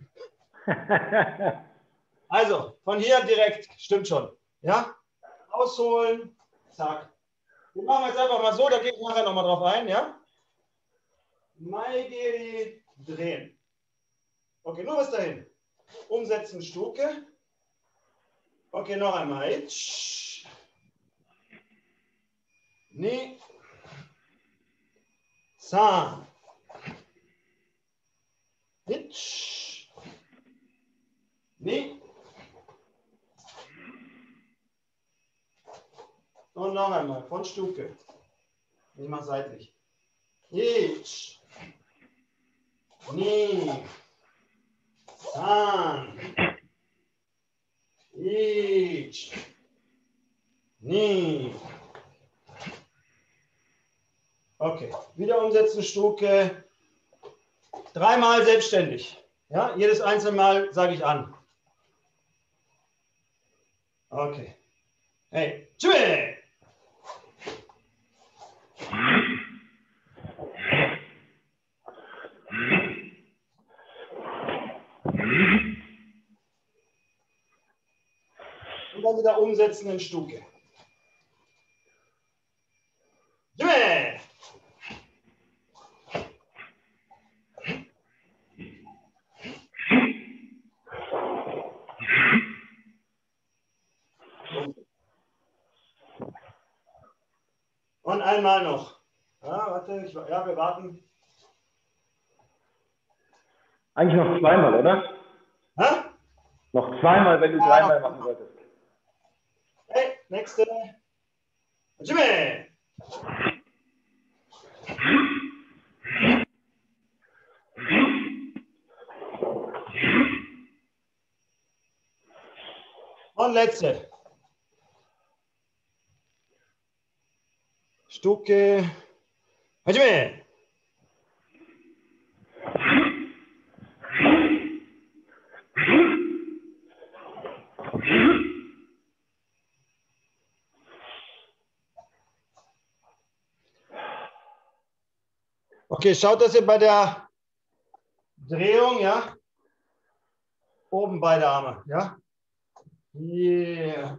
Speaker 3: Also, von hier direkt, stimmt schon. Ja, ausholen, zack. Wir machen jetzt einfach mal so, da gehe ich nachher nochmal drauf ein, ja? Maigiri drehen. Okay, nur bis dahin. Umsetzen, Stuke. Okay, noch einmal. Hitsch. Ni. San. Hitsch. Ni. Und noch einmal von Stuke. Ich mache seitlich. Hitsch. Ni. San. Ich. Ni. Okay, wieder umsetzen, Stuke. Dreimal selbstständig. Ja, jedes einzelne Mal sage ich an. Okay. Hey, tschüss. Und dann wieder umsetzen in Stuke. Yeah. Und einmal noch. Ja, warte, ich, ja, wir warten.
Speaker 1: Eigentlich noch zweimal, oder?
Speaker 3: Hä?
Speaker 1: Noch zweimal, wenn du
Speaker 3: Ja,
Speaker 1: dreimal
Speaker 3: noch.
Speaker 1: machen solltest.
Speaker 3: Hey, nächste. Jimmy. Und letzte. Stuke. Jimmy. Okay, schaut, dass ihr bei der Drehung, ja, oben beide Arme, ja. Yeah.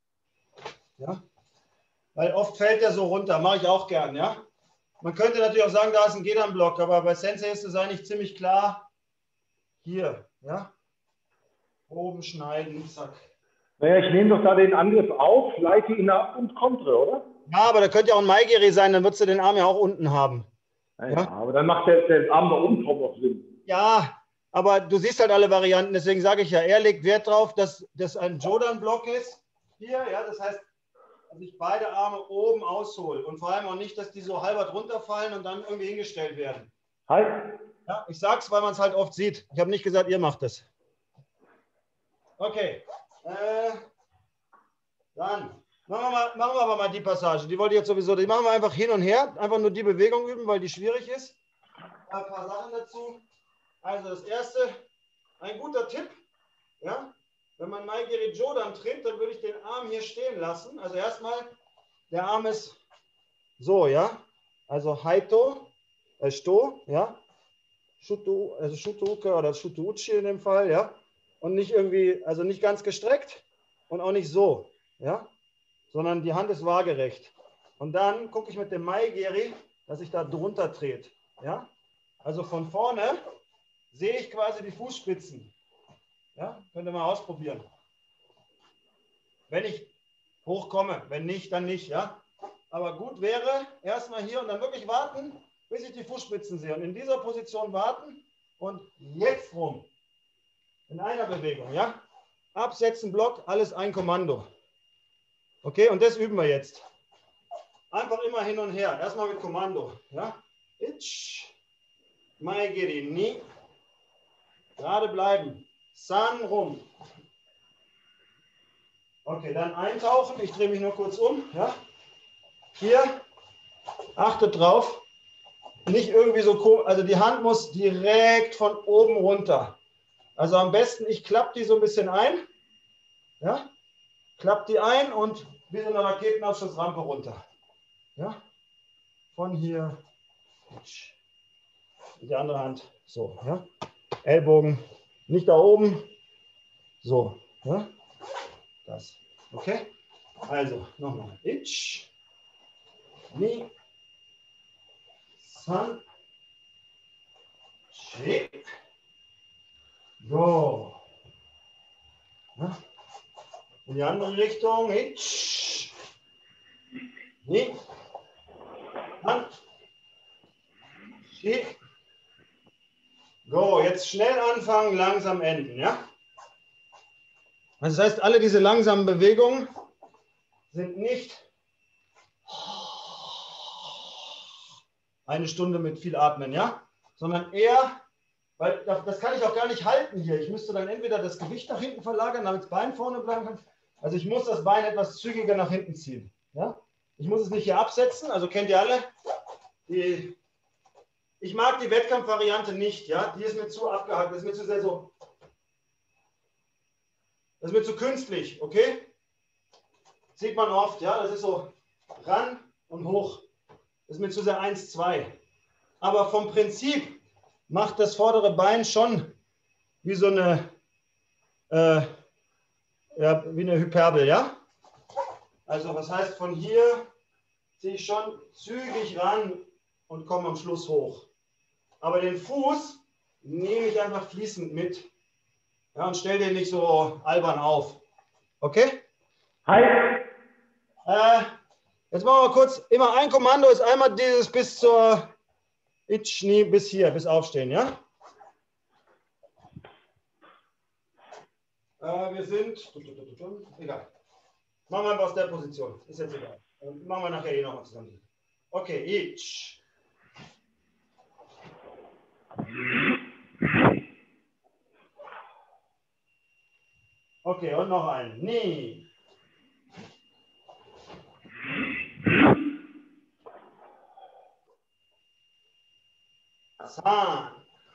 Speaker 3: Ja. Weil oft fällt der so runter, mache ich auch gern, ja. Man könnte natürlich auch sagen, da ist ein Gedan-Block, aber bei Sensei ist es eigentlich ziemlich klar. Hier, ja. Oben schneiden, zack.
Speaker 1: Naja, ich nehme doch da den Angriff auf, leite ihn ab und kontre, oder?
Speaker 3: Ja, aber da könnte ja auch ein Maigiri sein, dann würdest du den Arm ja auch unten haben.
Speaker 1: Naja,
Speaker 3: Ja.
Speaker 1: aber dann macht der, der Arm da oben kaum noch Sinn.
Speaker 3: Ja, aber du siehst halt alle Varianten, deswegen sage ich ja, er legt Wert darauf, dass das ein Jodan-Block ist. Hier, ja, das heißt, dass ich beide Arme oben aushole und vor allem auch nicht, dass die so halber runterfallen und dann irgendwie hingestellt werden.
Speaker 1: Halt.
Speaker 3: Ja, ich sage es, weil man es halt oft sieht. Ich habe nicht gesagt, ihr macht es. Okay. Äh, dann machen wir, mal, machen wir aber mal die Passage. Die wollte ich jetzt sowieso, die machen wir einfach hin und her. Einfach nur die Bewegung üben, weil die schwierig ist. Ein paar Sachen dazu. Also das erste, ein guter Tipp. Ja, wenn man Maigiri Jodan tritt, dann würde ich den Arm hier stehen lassen. Also erstmal, der Arm ist so, ja. Also Haito, äh, Sto, ja. Shuto, also Shuto-uke oder Shuto-uchi in dem Fall, ja. Und nicht irgendwie, also nicht ganz gestreckt und auch nicht so, ja. Sondern die Hand ist waagerecht. Und dann gucke ich mit dem Maigiri, dass ich da drunter trete, ja. Also von vorne sehe ich quasi die Fußspitzen. Ja, könnt ihr mal ausprobieren. Wenn ich hochkomme, wenn nicht, dann nicht, ja. Aber gut wäre, erstmal hier und dann wirklich warten, bis ich die Fußspitzen sehe. Und in dieser Position warten und jetzt rum. In einer Bewegung, ja. Absetzen, Block, alles ein Kommando. Okay, und das üben wir jetzt. Einfach immer hin und her. Erstmal mit Kommando, ja. Ich, Maigiri, ni. Gerade bleiben. San rum. Okay, dann eintauchen. Ich drehe mich nur kurz um. Ja. Hier, achtet drauf. Nicht irgendwie so komisch. Also die Hand muss direkt von oben runter. Also am besten, ich klappe die so ein bisschen ein. Ja. Klappe die ein und wie so eine Raketenausstoßrampe runter. Ja? Von hier. Die andere Hand. So. Ja? Ellbogen nicht da oben. So. Ja? Das. Okay? Also, nochmal. Ich. Ni. San. Shi. Go. Ja? In die andere Richtung. Ich. Ni. San. Shi. Go. Jetzt schnell anfangen, langsam enden. Ja? Das heißt, alle diese langsamen Bewegungen sind nicht eine Stunde mit viel Atmen, ja? Sondern eher, weil das kann ich auch gar nicht halten hier. Ich müsste dann entweder das Gewicht nach hinten verlagern, damit das Bein vorne bleiben kann. Also ich muss das Bein etwas zügiger nach hinten ziehen. Ja? Ich muss es nicht hier absetzen, also kennt ihr alle. Die, ich mag die Wettkampfvariante nicht, ja? Die ist mir zu abgehakt, das ist mir zu sehr so, das ist mir zu künstlich, okay? Sieht man oft, ja? Das ist so ran und hoch. Das ist mir zu sehr eins, zwei. Aber vom Prinzip macht das vordere Bein schon wie so eine, äh, ja, wie eine Hyperbel, ja? Also was heißt, von hier ziehe ich schon zügig ran und komme am Schluss hoch. Aber den Fuß nehme ich einfach fließend mit. Ja, und stell den nicht so albern auf. Okay?
Speaker 1: Hi.
Speaker 3: Äh, jetzt machen wir kurz, immer ein Kommando ist einmal dieses bis zur Itch-Knie, bis hier, bis aufstehen, ja? Äh, wir sind, egal. Machen wir einfach aus der Position, ist jetzt egal. Machen wir nachher eh nochmal zusammen. Okay, Itch. Okay, und noch ein. Knee. San.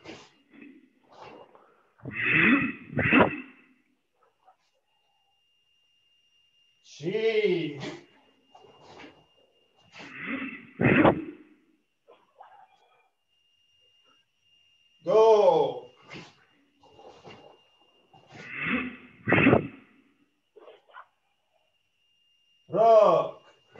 Speaker 3: Shi. Go. Rock.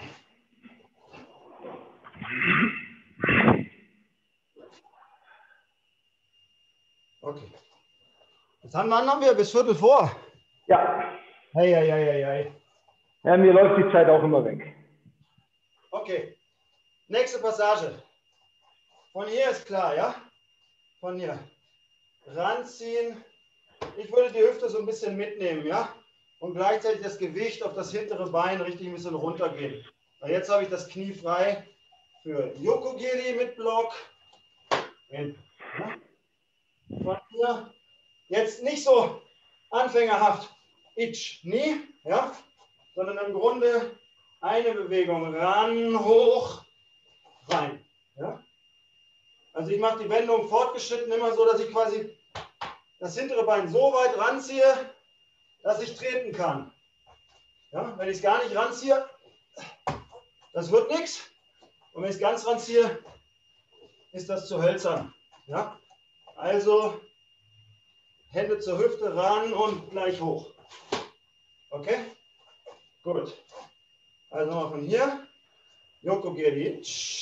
Speaker 3: Okay. Jetzt haben wir, haben wir bis Viertel vor.
Speaker 1: Ja.
Speaker 3: Hey, hey, hey, hey, hey.
Speaker 1: Ja, mir läuft die Zeit auch immer weg.
Speaker 3: Okay. Nächste Passage. Von hier ist klar, ja? Von hier. Ranziehen. Ich würde die Hüfte so ein bisschen mitnehmen, ja? Und gleichzeitig das Gewicht auf das hintere Bein richtig ein bisschen runtergehen. Weil jetzt habe ich das Knie frei für Yokogiri mit Block. Ja? Von hier. Jetzt nicht so anfängerhaft Itch, Knie, ja? Sondern im Grunde eine Bewegung ran, hoch, rein. Ja? Also ich mache die Wendung fortgeschritten immer so, dass ich quasi das hintere Bein so weit ranziehe, dass ich treten kann. Ja? Wenn ich es gar nicht ranziehe, das wird nichts. Und wenn ich es ganz ranziehe, ist das zu hölzern. Ja? Also Hände zur Hüfte ran und gleich hoch. Okay? Gut. Also nochmal von hier. Yokogiri.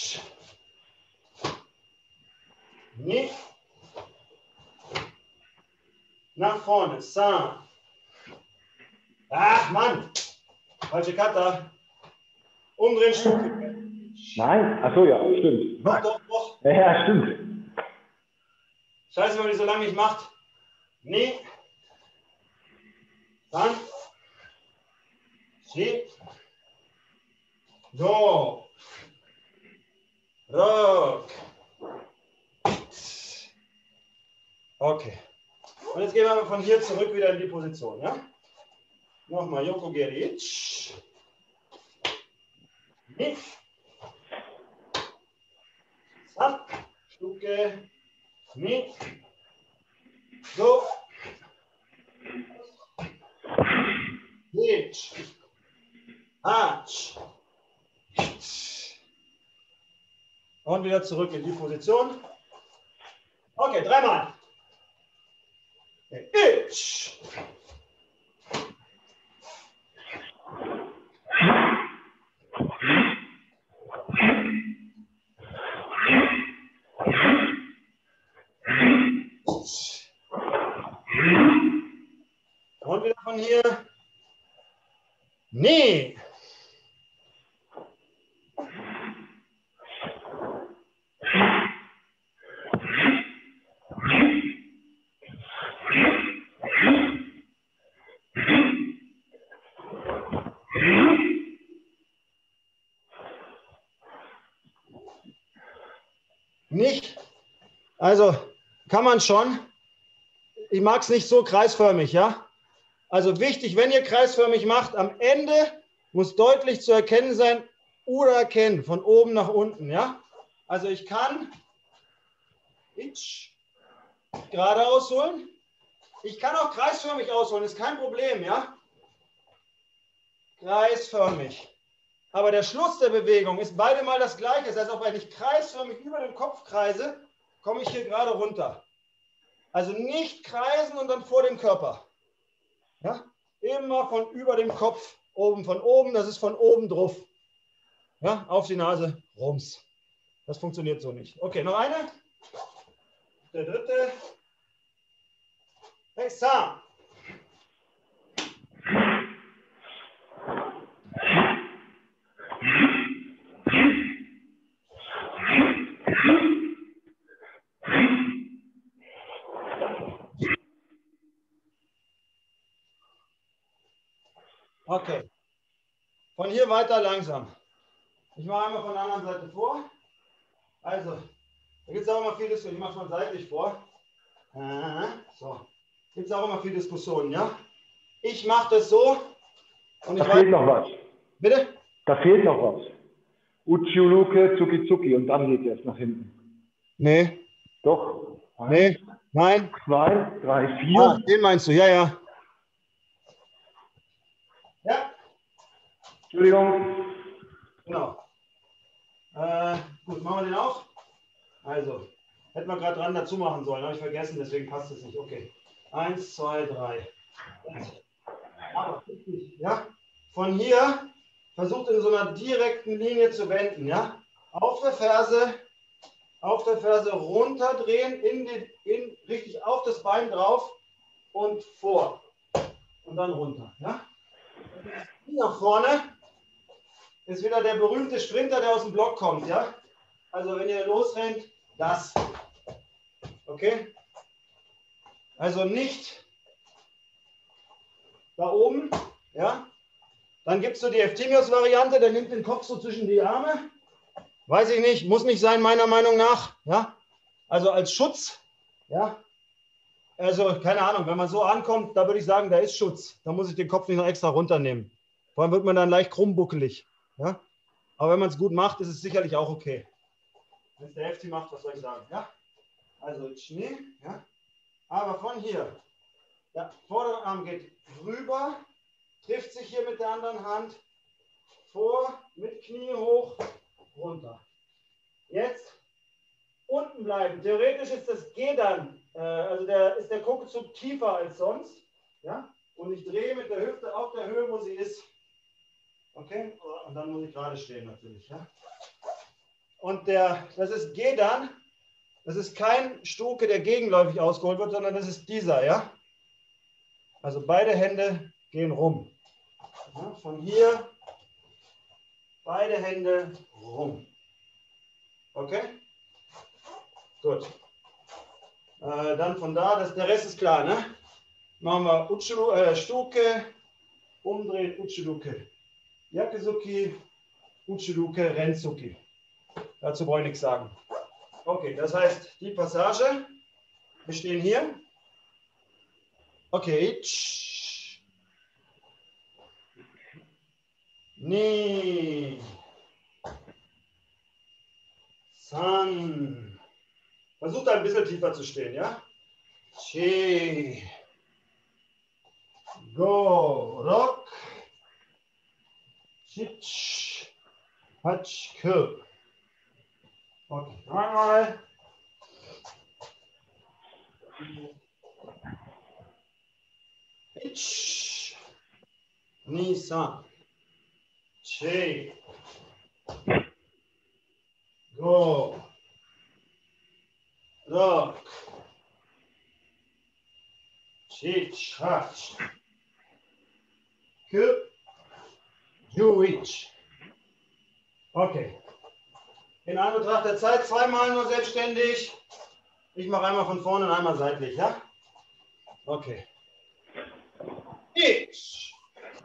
Speaker 3: Ni. Nach vorne. San. Ach Mann. Falsche Kata. Umdrehen, Stufe.
Speaker 1: Nein? Achso, ja, stimmt.
Speaker 3: Doch, doch, doch.
Speaker 1: Ja, stimmt.
Speaker 3: Scheiße, wenn man die so lange nicht macht. Ni. San. Si. Go. Rock. Okay. Und jetzt gehen wir von hier zurück wieder in die Position. Ja? Nochmal Yokogiri. Ni. San. Stuke. Ni. Go. Hitch. Hatsch. Und wieder zurück in die Position. Okay, dreimal. Itch. Und wieder von hier. Nee. Nicht. Also kann man schon. Ich mag es nicht so kreisförmig, ja. Also wichtig, wenn ihr kreisförmig macht, am Ende muss deutlich zu erkennen sein, oder erkennen, von oben nach unten, ja. Also ich kann ich gerade ausholen. Ich kann auch kreisförmig ausholen, ist kein Problem, ja. Kreisförmig. Aber der Schluss der Bewegung ist beide mal das Gleiche. Das heißt, auch wenn ich kreisförmig über den Kopf kreise, komme ich hier gerade runter. Also nicht kreisen und dann vor dem Körper. Ja? Immer von über dem Kopf, oben von oben, das ist von oben drauf. Ja? Auf die Nase, rums. Das funktioniert so nicht. Okay, noch eine. Der dritte. Exam. Okay. Von hier weiter langsam. Ich mache einmal von der anderen Seite vor. Also, da gibt es auch immer viel Diskussion. Ich mache mal seitlich vor. So. Gibt es auch immer viel Diskussionen, ja? Ich mache das so. Und
Speaker 1: da
Speaker 3: ich
Speaker 1: fehlt
Speaker 3: weiß,
Speaker 1: noch was.
Speaker 3: Bitte?
Speaker 1: Da fehlt noch was. Uchiuluke, Zuki Zuki und dann geht es nach hinten.
Speaker 3: Nee.
Speaker 1: Doch. Eins,
Speaker 3: Nee. Nein.
Speaker 1: Zwei, drei, vier.
Speaker 3: Ah, den meinst du, ja, ja. Ja.
Speaker 1: Entschuldigung.
Speaker 3: Genau. Äh, gut, machen wir den auch. Also, hätten wir gerade dran dazu machen sollen, habe ich vergessen, deswegen passt es nicht. Okay. Eins, zwei, drei. Aber, ja, von hier versucht in so einer direkten Linie zu wenden, ja. Auf der Ferse, auf der Ferse runterdrehen, in die, in, richtig auf das Bein drauf und vor. Und dann runter, ja. Nach vorne ist wieder der berühmte Sprinter, der aus dem Block kommt, ja. Also wenn ihr losrennt, das. Okay? Also nicht da oben, ja. Dann gibt es so die Efthymios-Variante, der nimmt den Kopf so zwischen die Arme. Weiß ich nicht, muss nicht sein, meiner Meinung nach, ja. Also als Schutz, ja. Also keine Ahnung, wenn man so ankommt, da würde ich sagen, da ist Schutz. Da muss ich den Kopf nicht noch extra runternehmen. Vor allem wird man dann leicht krummbuckelig, ja. Aber wenn man es gut macht, ist es sicherlich auch okay. Wenn es der Hefti macht, was soll ich sagen? Ja? Also Schnee, ja? Aber von hier, der vordere Arm geht rüber, trifft sich hier mit der anderen Hand, vor, mit Knie hoch, runter. Jetzt unten bleiben. Theoretisch ist das G dann, äh, also der, ist der Kuckelzug tiefer als sonst. Ja? Und ich drehe mit der Hüfte auf der Höhe, wo sie ist. Okay? Und dann muss ich gerade stehen natürlich. Ja? Und der, das ist G dann, das ist kein Stuke, der gegenläufig ausgeholt wird, sondern das ist dieser, ja? Also beide Hände gehen rum. Ja, von hier, beide Hände rum. Okay? Gut. Äh, dann von da, das, der Rest ist klar, ne? Machen wir Uchiru, äh, Stuke, umdrehen, Uchiruke. Yakuzuki, Uchiruke, Rensuki. Dazu brauche ich nichts sagen. Okay, das heißt, die Passage, wir stehen hier. Okay. Ni. San. Versucht ein bisschen tiefer zu stehen, ja? Chi. Go. Rock. Chitsch. Hatsch, Kö. Okay, einmal. Chitsch. Nisan. Che. Go. Rock. Chitsch. Hatsch. Kö. Juwitsch. Okay. In Anbetracht der Zeit zweimal nur selbstständig. Ich mache einmal von vorne und einmal seitlich, ja? Okay. Ich.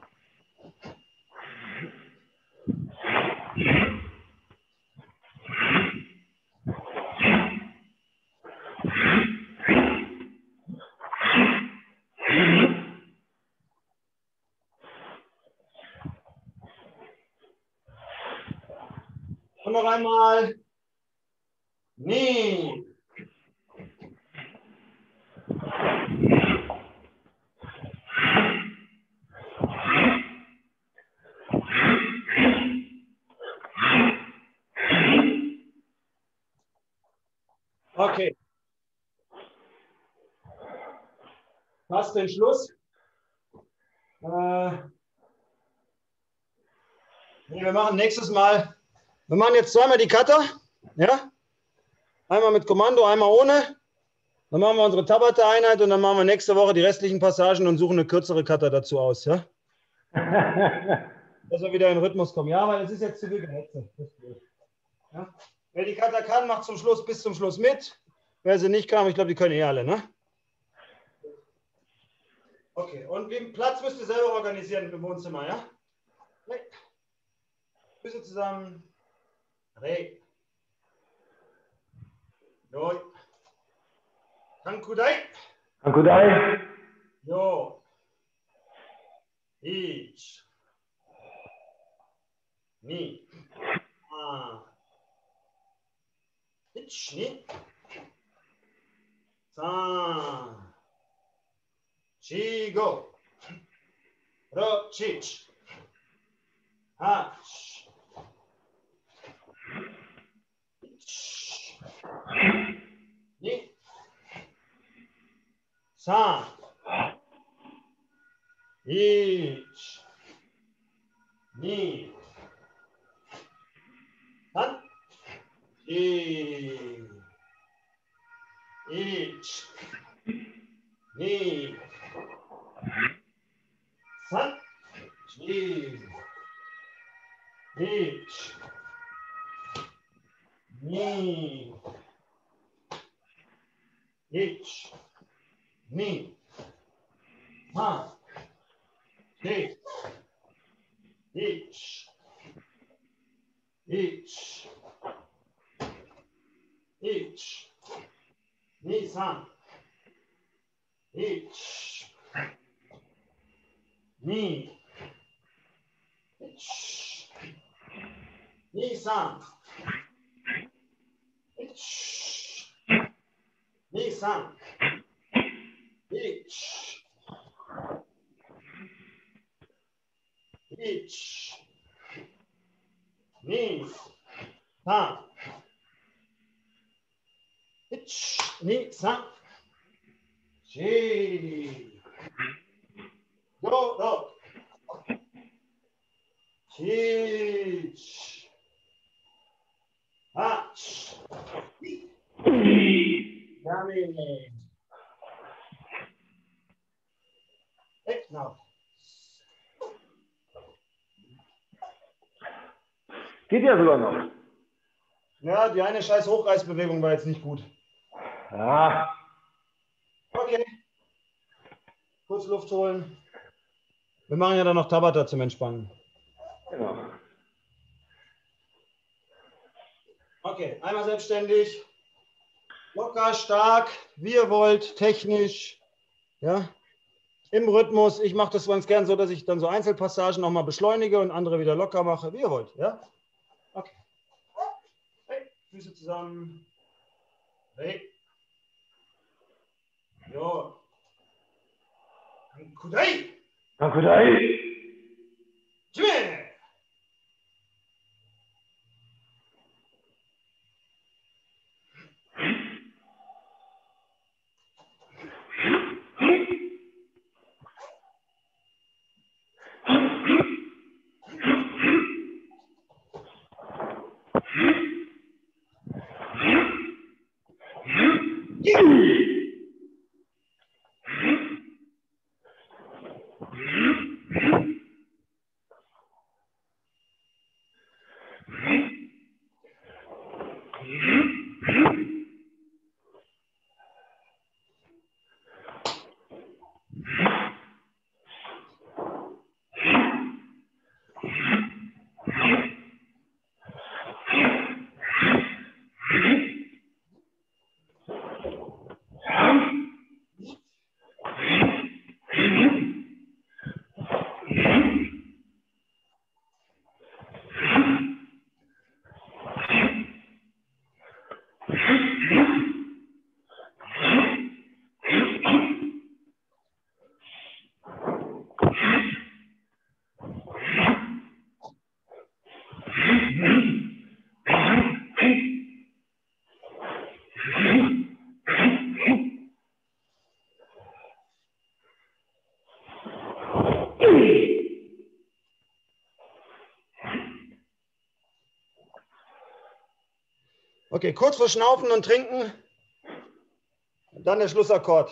Speaker 3: Und noch einmal. Nee. Okay. Fast den Schluss. Äh, wir machen nächstes Mal. Wir machen jetzt zweimal die Kata. Ja? Einmal mit Kommando, einmal ohne. Dann machen wir unsere Tabata-Einheit und dann machen wir nächste Woche die restlichen Passagen und suchen eine kürzere Kata dazu aus. Ja? Dass wir wieder in den Rhythmus kommen. Ja, weil es ist jetzt zu viel Gehetze. Ja? Wer die Kata kann, macht zum Schluss bis zum Schluss mit. Wer sie nicht kann, ich glaube, die können eh alle. Ne? Okay, und den Platz müsst ihr selber organisieren im Wohnzimmer. Ja? Nee. Füße zusammen. Re. Joi. Kankudai.
Speaker 1: Kankudai.
Speaker 3: Jo. Ich. Ni. Ah. Ich. Ni. San. Chigo. Ro. Chich. Hach. Ni. San. Ich. Ni. San. Ich. Ich. Ni. San. Ich. Ich. Ni. Ich. Ni. San. Ich. Ich. Ich. Ich. Ni. San. Ich. Ni. Ich. Ni. San. Ich. Ni. San. Ich. Ich. Ni. San. Ich. Ni. San. Chi. Go. Go. Chich. Hach. Yummy. Hey, now.
Speaker 1: Geht ja sogar noch.
Speaker 3: Ja, die eine scheiß Hochreißbewegung war jetzt nicht gut.
Speaker 1: Ja.
Speaker 3: Okay. Kurz Luft holen. Wir machen ja dann noch Tabata zum Entspannen.
Speaker 1: Genau.
Speaker 3: Okay, einmal selbstständig. Locker, stark, wie ihr wollt, technisch. Ja. Im Rhythmus. Ich mache das ganz gern so, dass ich dann so Einzelpassagen nochmal beschleunige und andere wieder locker mache, wie ihr wollt. Ja? Okay. Hey, Füße zusammen. Hey. Jo. Kudai.
Speaker 1: Kankudai.
Speaker 3: Jime. Okay, kurz vor Schnaufen und Trinken. Und dann der Schlussakkord.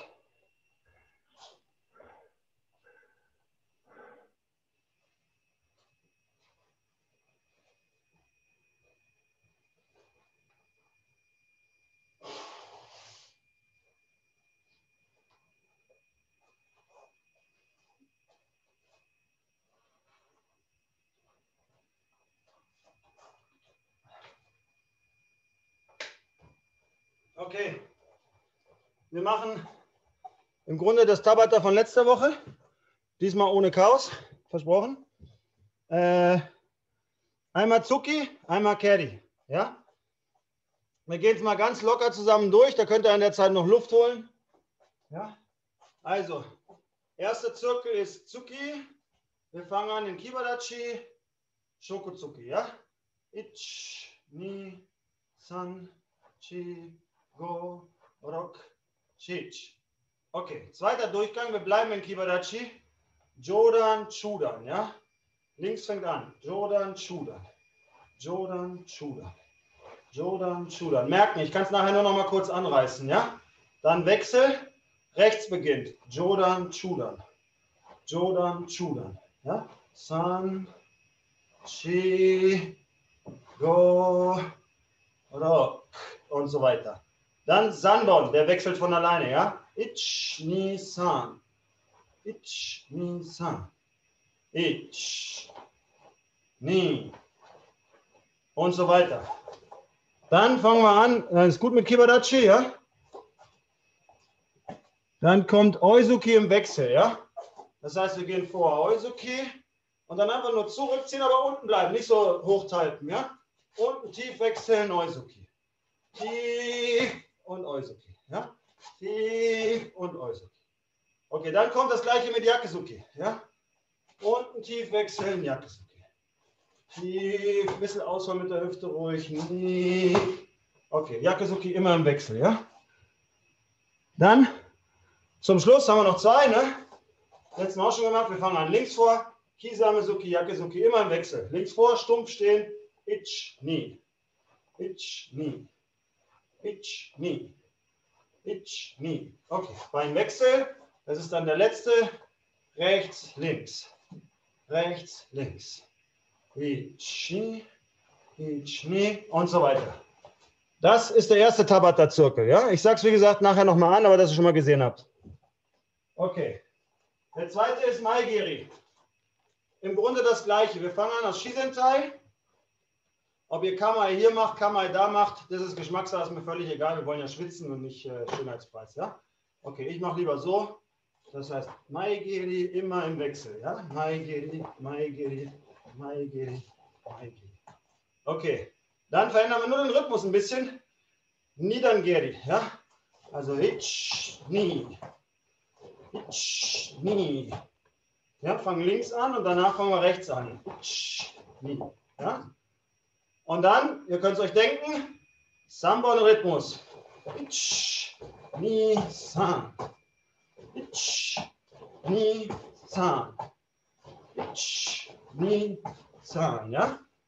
Speaker 3: Okay, wir machen im Grunde das Tabata von letzter Woche, diesmal ohne Chaos, versprochen. Äh, einmal Zucki, einmal Caddy. Ja? Wir gehen es mal ganz locker zusammen durch, da könnt ihr in der Zeit noch Luft holen. Ja? Also, erster Zirkel ist Zucki, wir fangen an in Kibadachi, Shokuzuki. Ja? Ich, Ni, San, Chi, Go, Rock, Chich. Okay, zweiter Durchgang, wir bleiben in Kibadachi. Jodan, Chudan, ja? Links fängt an. Jodan, Chudan. Jodan, Chudan. Jodan, Chudan. Merken, ich kann es nachher nur noch mal kurz anreißen, ja? Dann Wechsel, rechts beginnt. Jodan, Chudan. Jodan, Chudan. Ja? San, Chi, Go, Rock und so weiter. Dann Sanbon, der wechselt von alleine, ja? Ich, ni, san. Ich, ni, san. Ich, ni. Und so weiter. Dann fangen wir an, das ist gut mit Kibadachi, ja? Dann kommt Oizuki im Wechsel, ja? Das heißt, wir gehen vor Oizuki und dann einfach nur zurückziehen, aber unten bleiben, nicht so hochtalpen, ja? Unten tief wechseln, Oizuki. Tief und Oizuki. Ja? Tief und Oizuki. Okay, dann kommt das gleiche mit Yakuzuki. Ja? Unten tief wechseln, Yakuzuki. Tief, ein bisschen ausholen mit der Hüfte ruhig. Okay, Yakuzuki immer im Wechsel. Ja? Dann zum Schluss haben wir noch zwei. Ne? Letzten Mal auch schon gemacht. Wir fangen an links vor. Kisamezuki, Yakuzuki, immer im Wechsel. Links vor, stumpf stehen. Ich, ni. Ich, ni. Ich, ni. Ich, ni. Okay, Beinwechsel. Das ist dann der letzte. Rechts, links. Rechts, links. Ich, ni. Ich, ni. Und so weiter. Das ist der erste Tabata-Zirkel. Ja? Ich sage es wie gesagt nachher nochmal an, aber dass ihr schon mal gesehen habt. Okay. Der zweite ist Maigiri. Im Grunde das gleiche. Wir fangen an aus Shisentai. Ob ihr Kamai hier macht, Kamai da macht, das ist Geschmackssache, ist mir völlig egal. Wir wollen ja schwitzen und nicht äh, Schönheitspreis. Ja? Okay, ich mache lieber so. Das heißt, Maigiri immer im Wechsel. Ja? Maigiri, Maigiri, Maigiri, Maigiri. Okay, dann verändern wir nur den Rhythmus ein bisschen. Nidangiri. Ja? Also Hitch, Ni. Hitch, Ni. Ja, fangen links an und danach fangen wir rechts an. Hitch, Ni. Ja? Und dann, ihr könnt es euch denken, Sambon-Rhythmus. Ich, ni, san. Ich, ni, san. Ich, ni, san. Ja?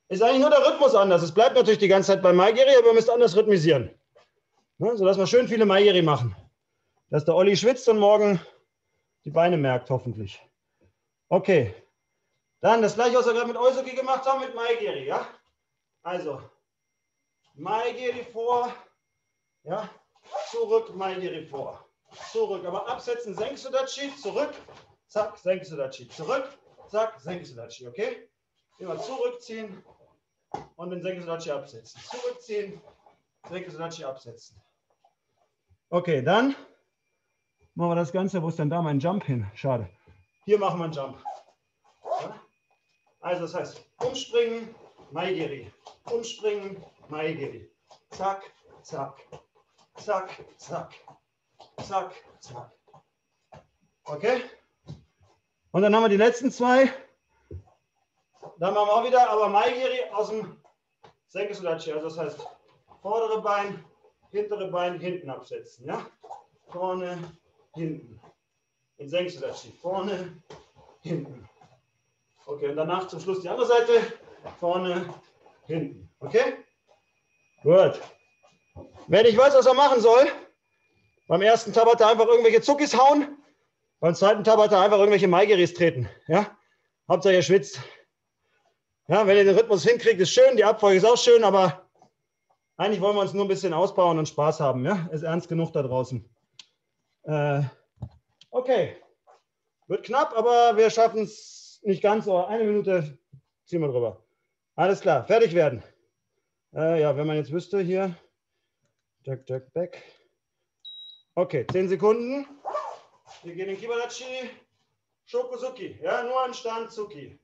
Speaker 3: Ist eigentlich nur der Rhythmus anders. Es bleibt natürlich die ganze Zeit bei Maigiri, aber ihr müsst anders rhythmisieren. Ne? Sodass wir schön viele Maigiri machen. Dass der Olli schwitzt und morgen die Beine merkt, hoffentlich. Okay. Dann das gleiche, was wir gerade mit Oizuki gemacht haben, mit Maigiri. Ja? Also, Maigiri vor, ja? Zurück, Maigiri vor. Zurück, aber absetzen, Senkudachi, zurück, zack, Senkudachi, zurück, zack, Senkudachi, okay? Immer zurückziehen und den Senkudachi absetzen. Zurückziehen, Senkudachi absetzen. Okay, dann machen wir das Ganze. Wo ist denn da mein Jump hin? Schade. Hier machen wir einen Jump. Ja? Also das heißt, umspringen, Maigiri, umspringen, Maigiri. Zack, zack, zack, zack. Zack, zack. Okay? Und dann haben wir die letzten zwei. Dann machen wir auch wieder, aber Maigiri aus dem Senkudachi. Also das heißt, vordere Bein, hintere Bein hinten absetzen. Ja? Vorne, hinten. In Senkudachi. Vorne, hinten. Okay, und danach zum Schluss die andere Seite. Vorne, hinten. Okay? Gut. Wer nicht weiß, was er machen soll, beim ersten Tabata einfach irgendwelche Zuckis hauen, beim zweiten Tabata einfach irgendwelche Maigiris treten. Ja? Hauptsache ihr schwitzt. Ja, wenn ihr den Rhythmus hinkriegt, ist schön, die Abfolge ist auch schön, aber eigentlich wollen wir uns nur ein bisschen ausbauen und Spaß haben. Ja? Ist ernst genug da draußen. Äh, okay. Wird knapp, aber wir schaffen es nicht ganz. So eine Minute ziehen wir drüber. Alles klar, fertig werden. Äh, ja, wenn man jetzt wüsste, hier. Jack, Jack, back. Okay, zehn Sekunden. Wir gehen in Kibadachi, Shokuzuki. Ja, nur ein Stand, Zuki.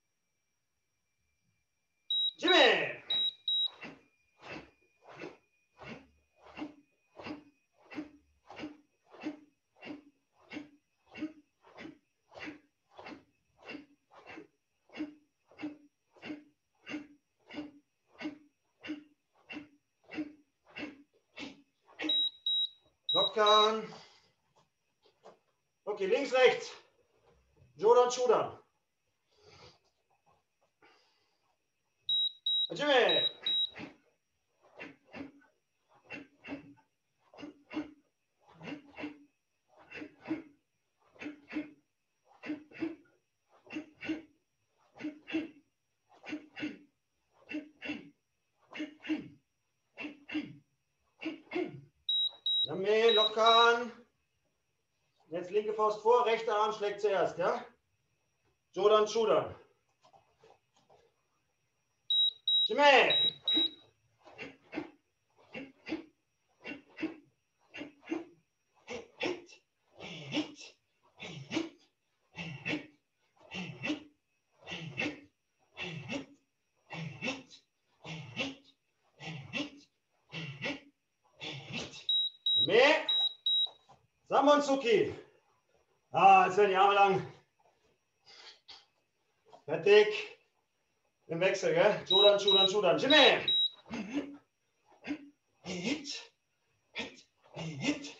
Speaker 3: Jimmy! Lockdown. Okay, links, rechts. Jodan, Shudan. Jimmy. Yami, lockern. Jetzt linke Faust vor, rechter Arm schlägt zuerst, ja? Jodan, Shudan. Jimmy. Samonsuki. Ah, jetzt werden die Arme lang. Fertig. Im Wechsel, gell? Jodan, Jodan, Jodan. Jimmy. Hit. Hit. Hit.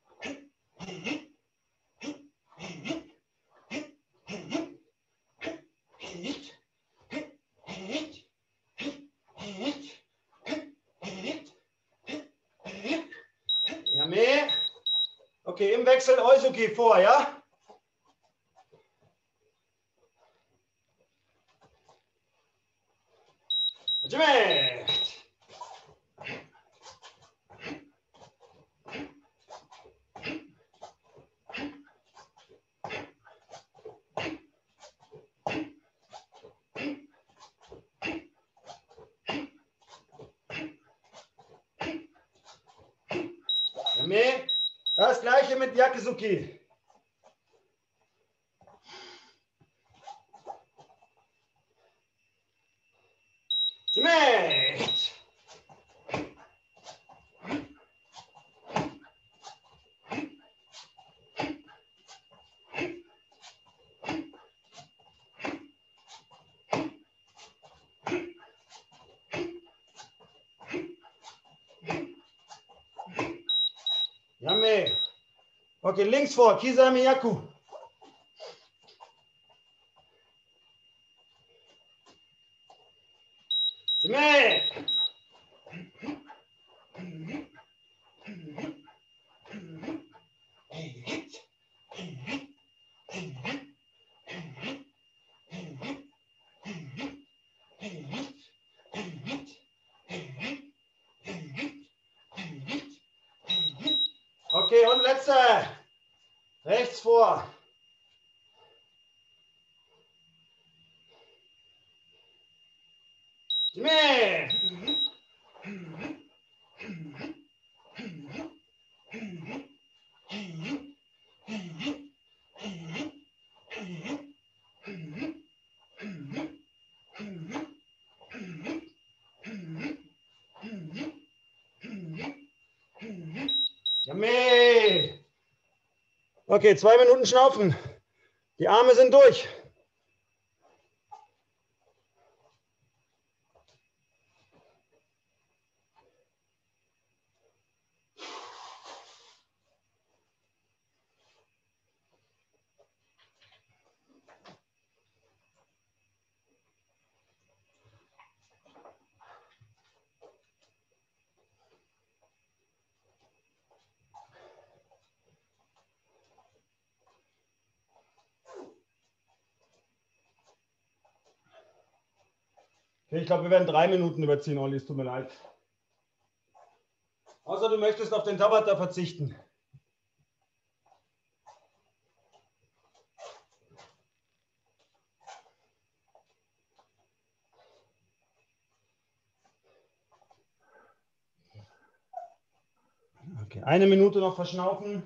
Speaker 3: Okay, im Wechsel Oizuki vor, ja? Jimmy! Jimmy! Das gleiche mit Yakizuki. Jimmy! Yami. Okay, links vor, Kisame Yaku. jetzt äh, rechts vor. Jimmy. Jimmy. Okay, zwei Minuten schnaufen. Die Arme sind durch. Okay, ich glaube, wir werden drei Minuten überziehen, Olli, es tut mir leid. Außer du möchtest auf den Tabata verzichten. Okay, eine Minute noch verschnaufen.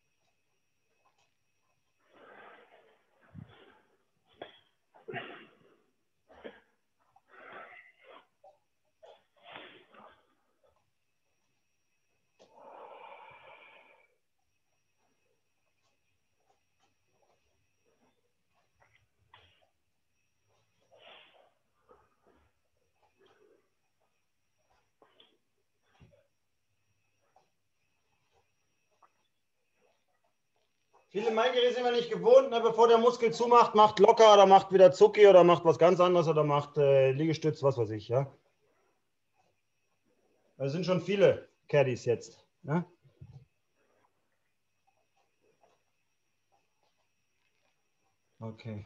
Speaker 3: Viele Maigiri sind wir nicht gewohnt, ne? Bevor der Muskel zumacht, macht locker oder macht wieder Zucki oder macht was ganz anderes oder macht äh, Liegestütz, was weiß ich. Ja? Da sind schon viele Caddies jetzt. Ja? Okay.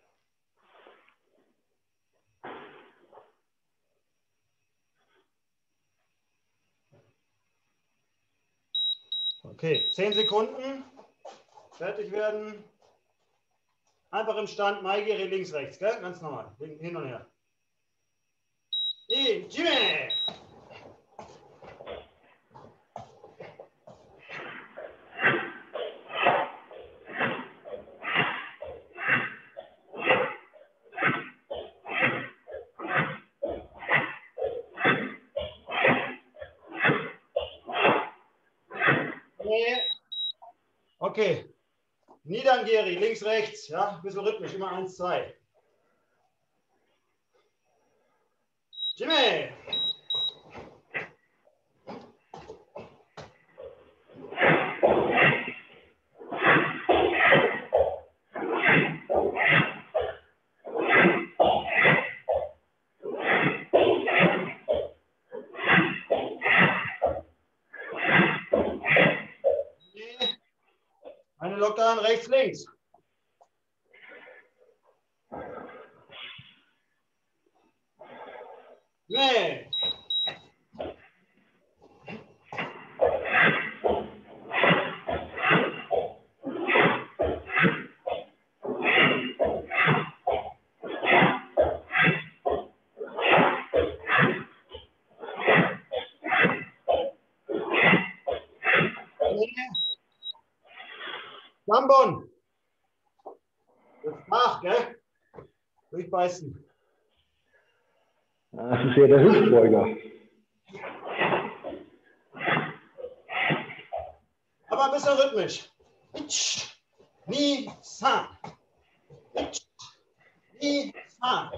Speaker 3: Okay, zehn Sekunden. Fertig werden. Einfach im Stand, Maigiri links, rechts, gell? Ganz normal. Hin und her. Hey, Jimmy! Okay. Nidangiri, links, rechts. Ja, ein bisschen rhythmisch, immer eins, zwei. Jimmy! Eine lockeren rechts, links. Nee. Sambon. Das ist Bach, gell? Durchbeißen.
Speaker 1: Das ist ja der Hüftbeuger.
Speaker 3: Aber ein bisschen rhythmisch. Ni, san. Ni, san.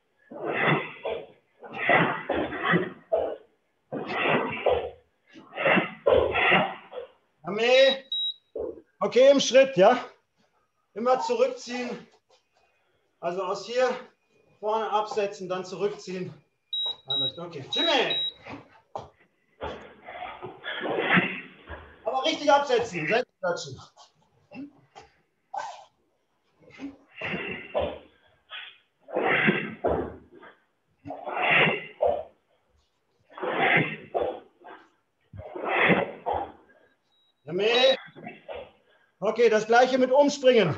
Speaker 3: Armee. Okay, im Schritt, ja? Immer zurückziehen. Also aus hier vorne absetzen, dann zurückziehen. Okay, Jimmy! Aber richtig absetzen, selbst klatschen. Jimmy! Okay, das gleiche mit Umspringen.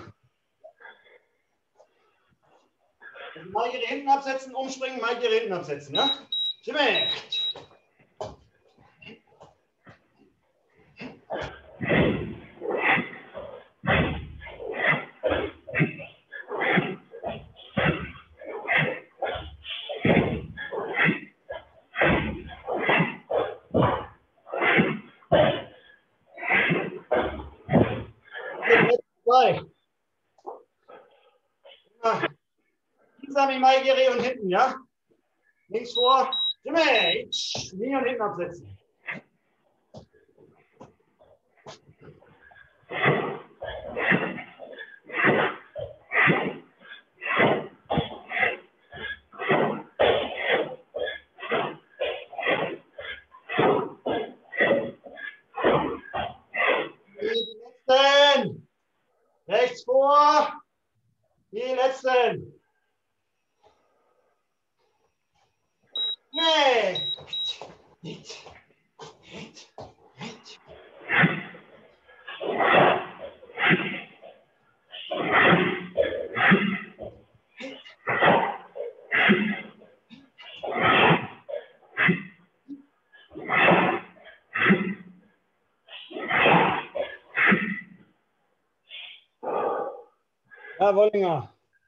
Speaker 3: Maigere hinten absetzen, umspringen, Maigere hinten absetzen. Ja? Jimmy. Zwei. Langsam Maigere und hinten, ja? Links vor. Jimmy. Linie und hinten absetzen. Die letzten. Rechts vor. Die letzten. Nee. Nicht. Nicht. Nicht. Ja, Wollinger.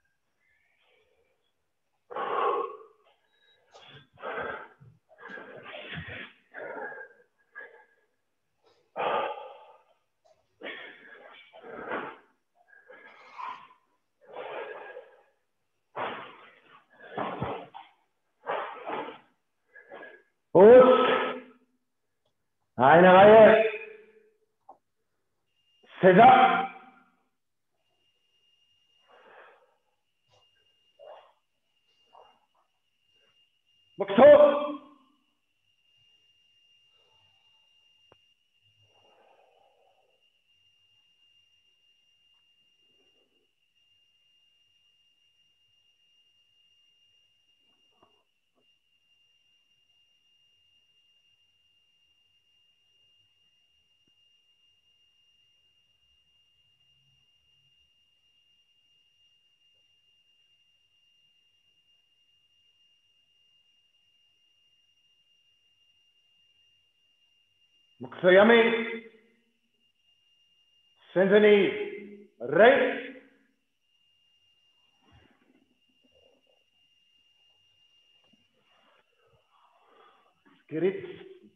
Speaker 1: Brust. Eine Reihe. César. Box hoch. Muxayami, Sensini, rechts. Skritz.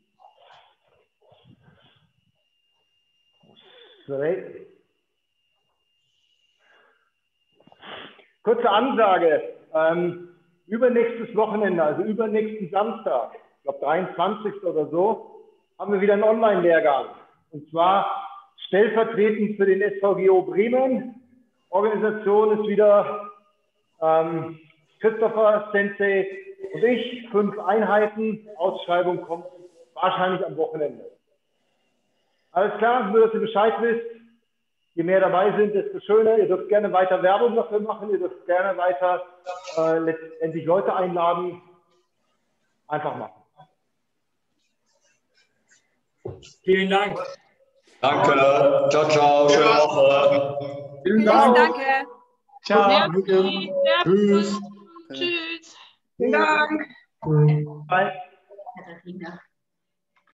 Speaker 1: Rechts. Kurze Ansage. Ähm, übernächstes Wochenende, also übernächsten Samstag, ich glaube dreiundzwanzigsten oder so, haben wir wieder einen Online-Lehrgang. Und zwar stellvertretend für den S V G O Bremen. Organisation ist wieder ähm, Christopher, Sensei und ich. Fünf Einheiten. Ausschreibung kommt wahrscheinlich am Wochenende. Alles klar, nur dass ihr Bescheid wisst. Je mehr dabei sind, desto schöner. Ihr dürft gerne weiter Werbung dafür machen. Ihr dürft gerne weiter äh, letztendlich Leute einladen. Einfach machen.
Speaker 4: Vielen Dank.
Speaker 5: Danke. Ciao, ciao. Schöne Woche.
Speaker 4: Vielen Dank.
Speaker 2: Danke.
Speaker 4: Ciao.
Speaker 2: Merci.
Speaker 4: Tschüss.
Speaker 2: Tschüss.
Speaker 4: Vielen Dank.
Speaker 1: Bye.
Speaker 6: Katharina.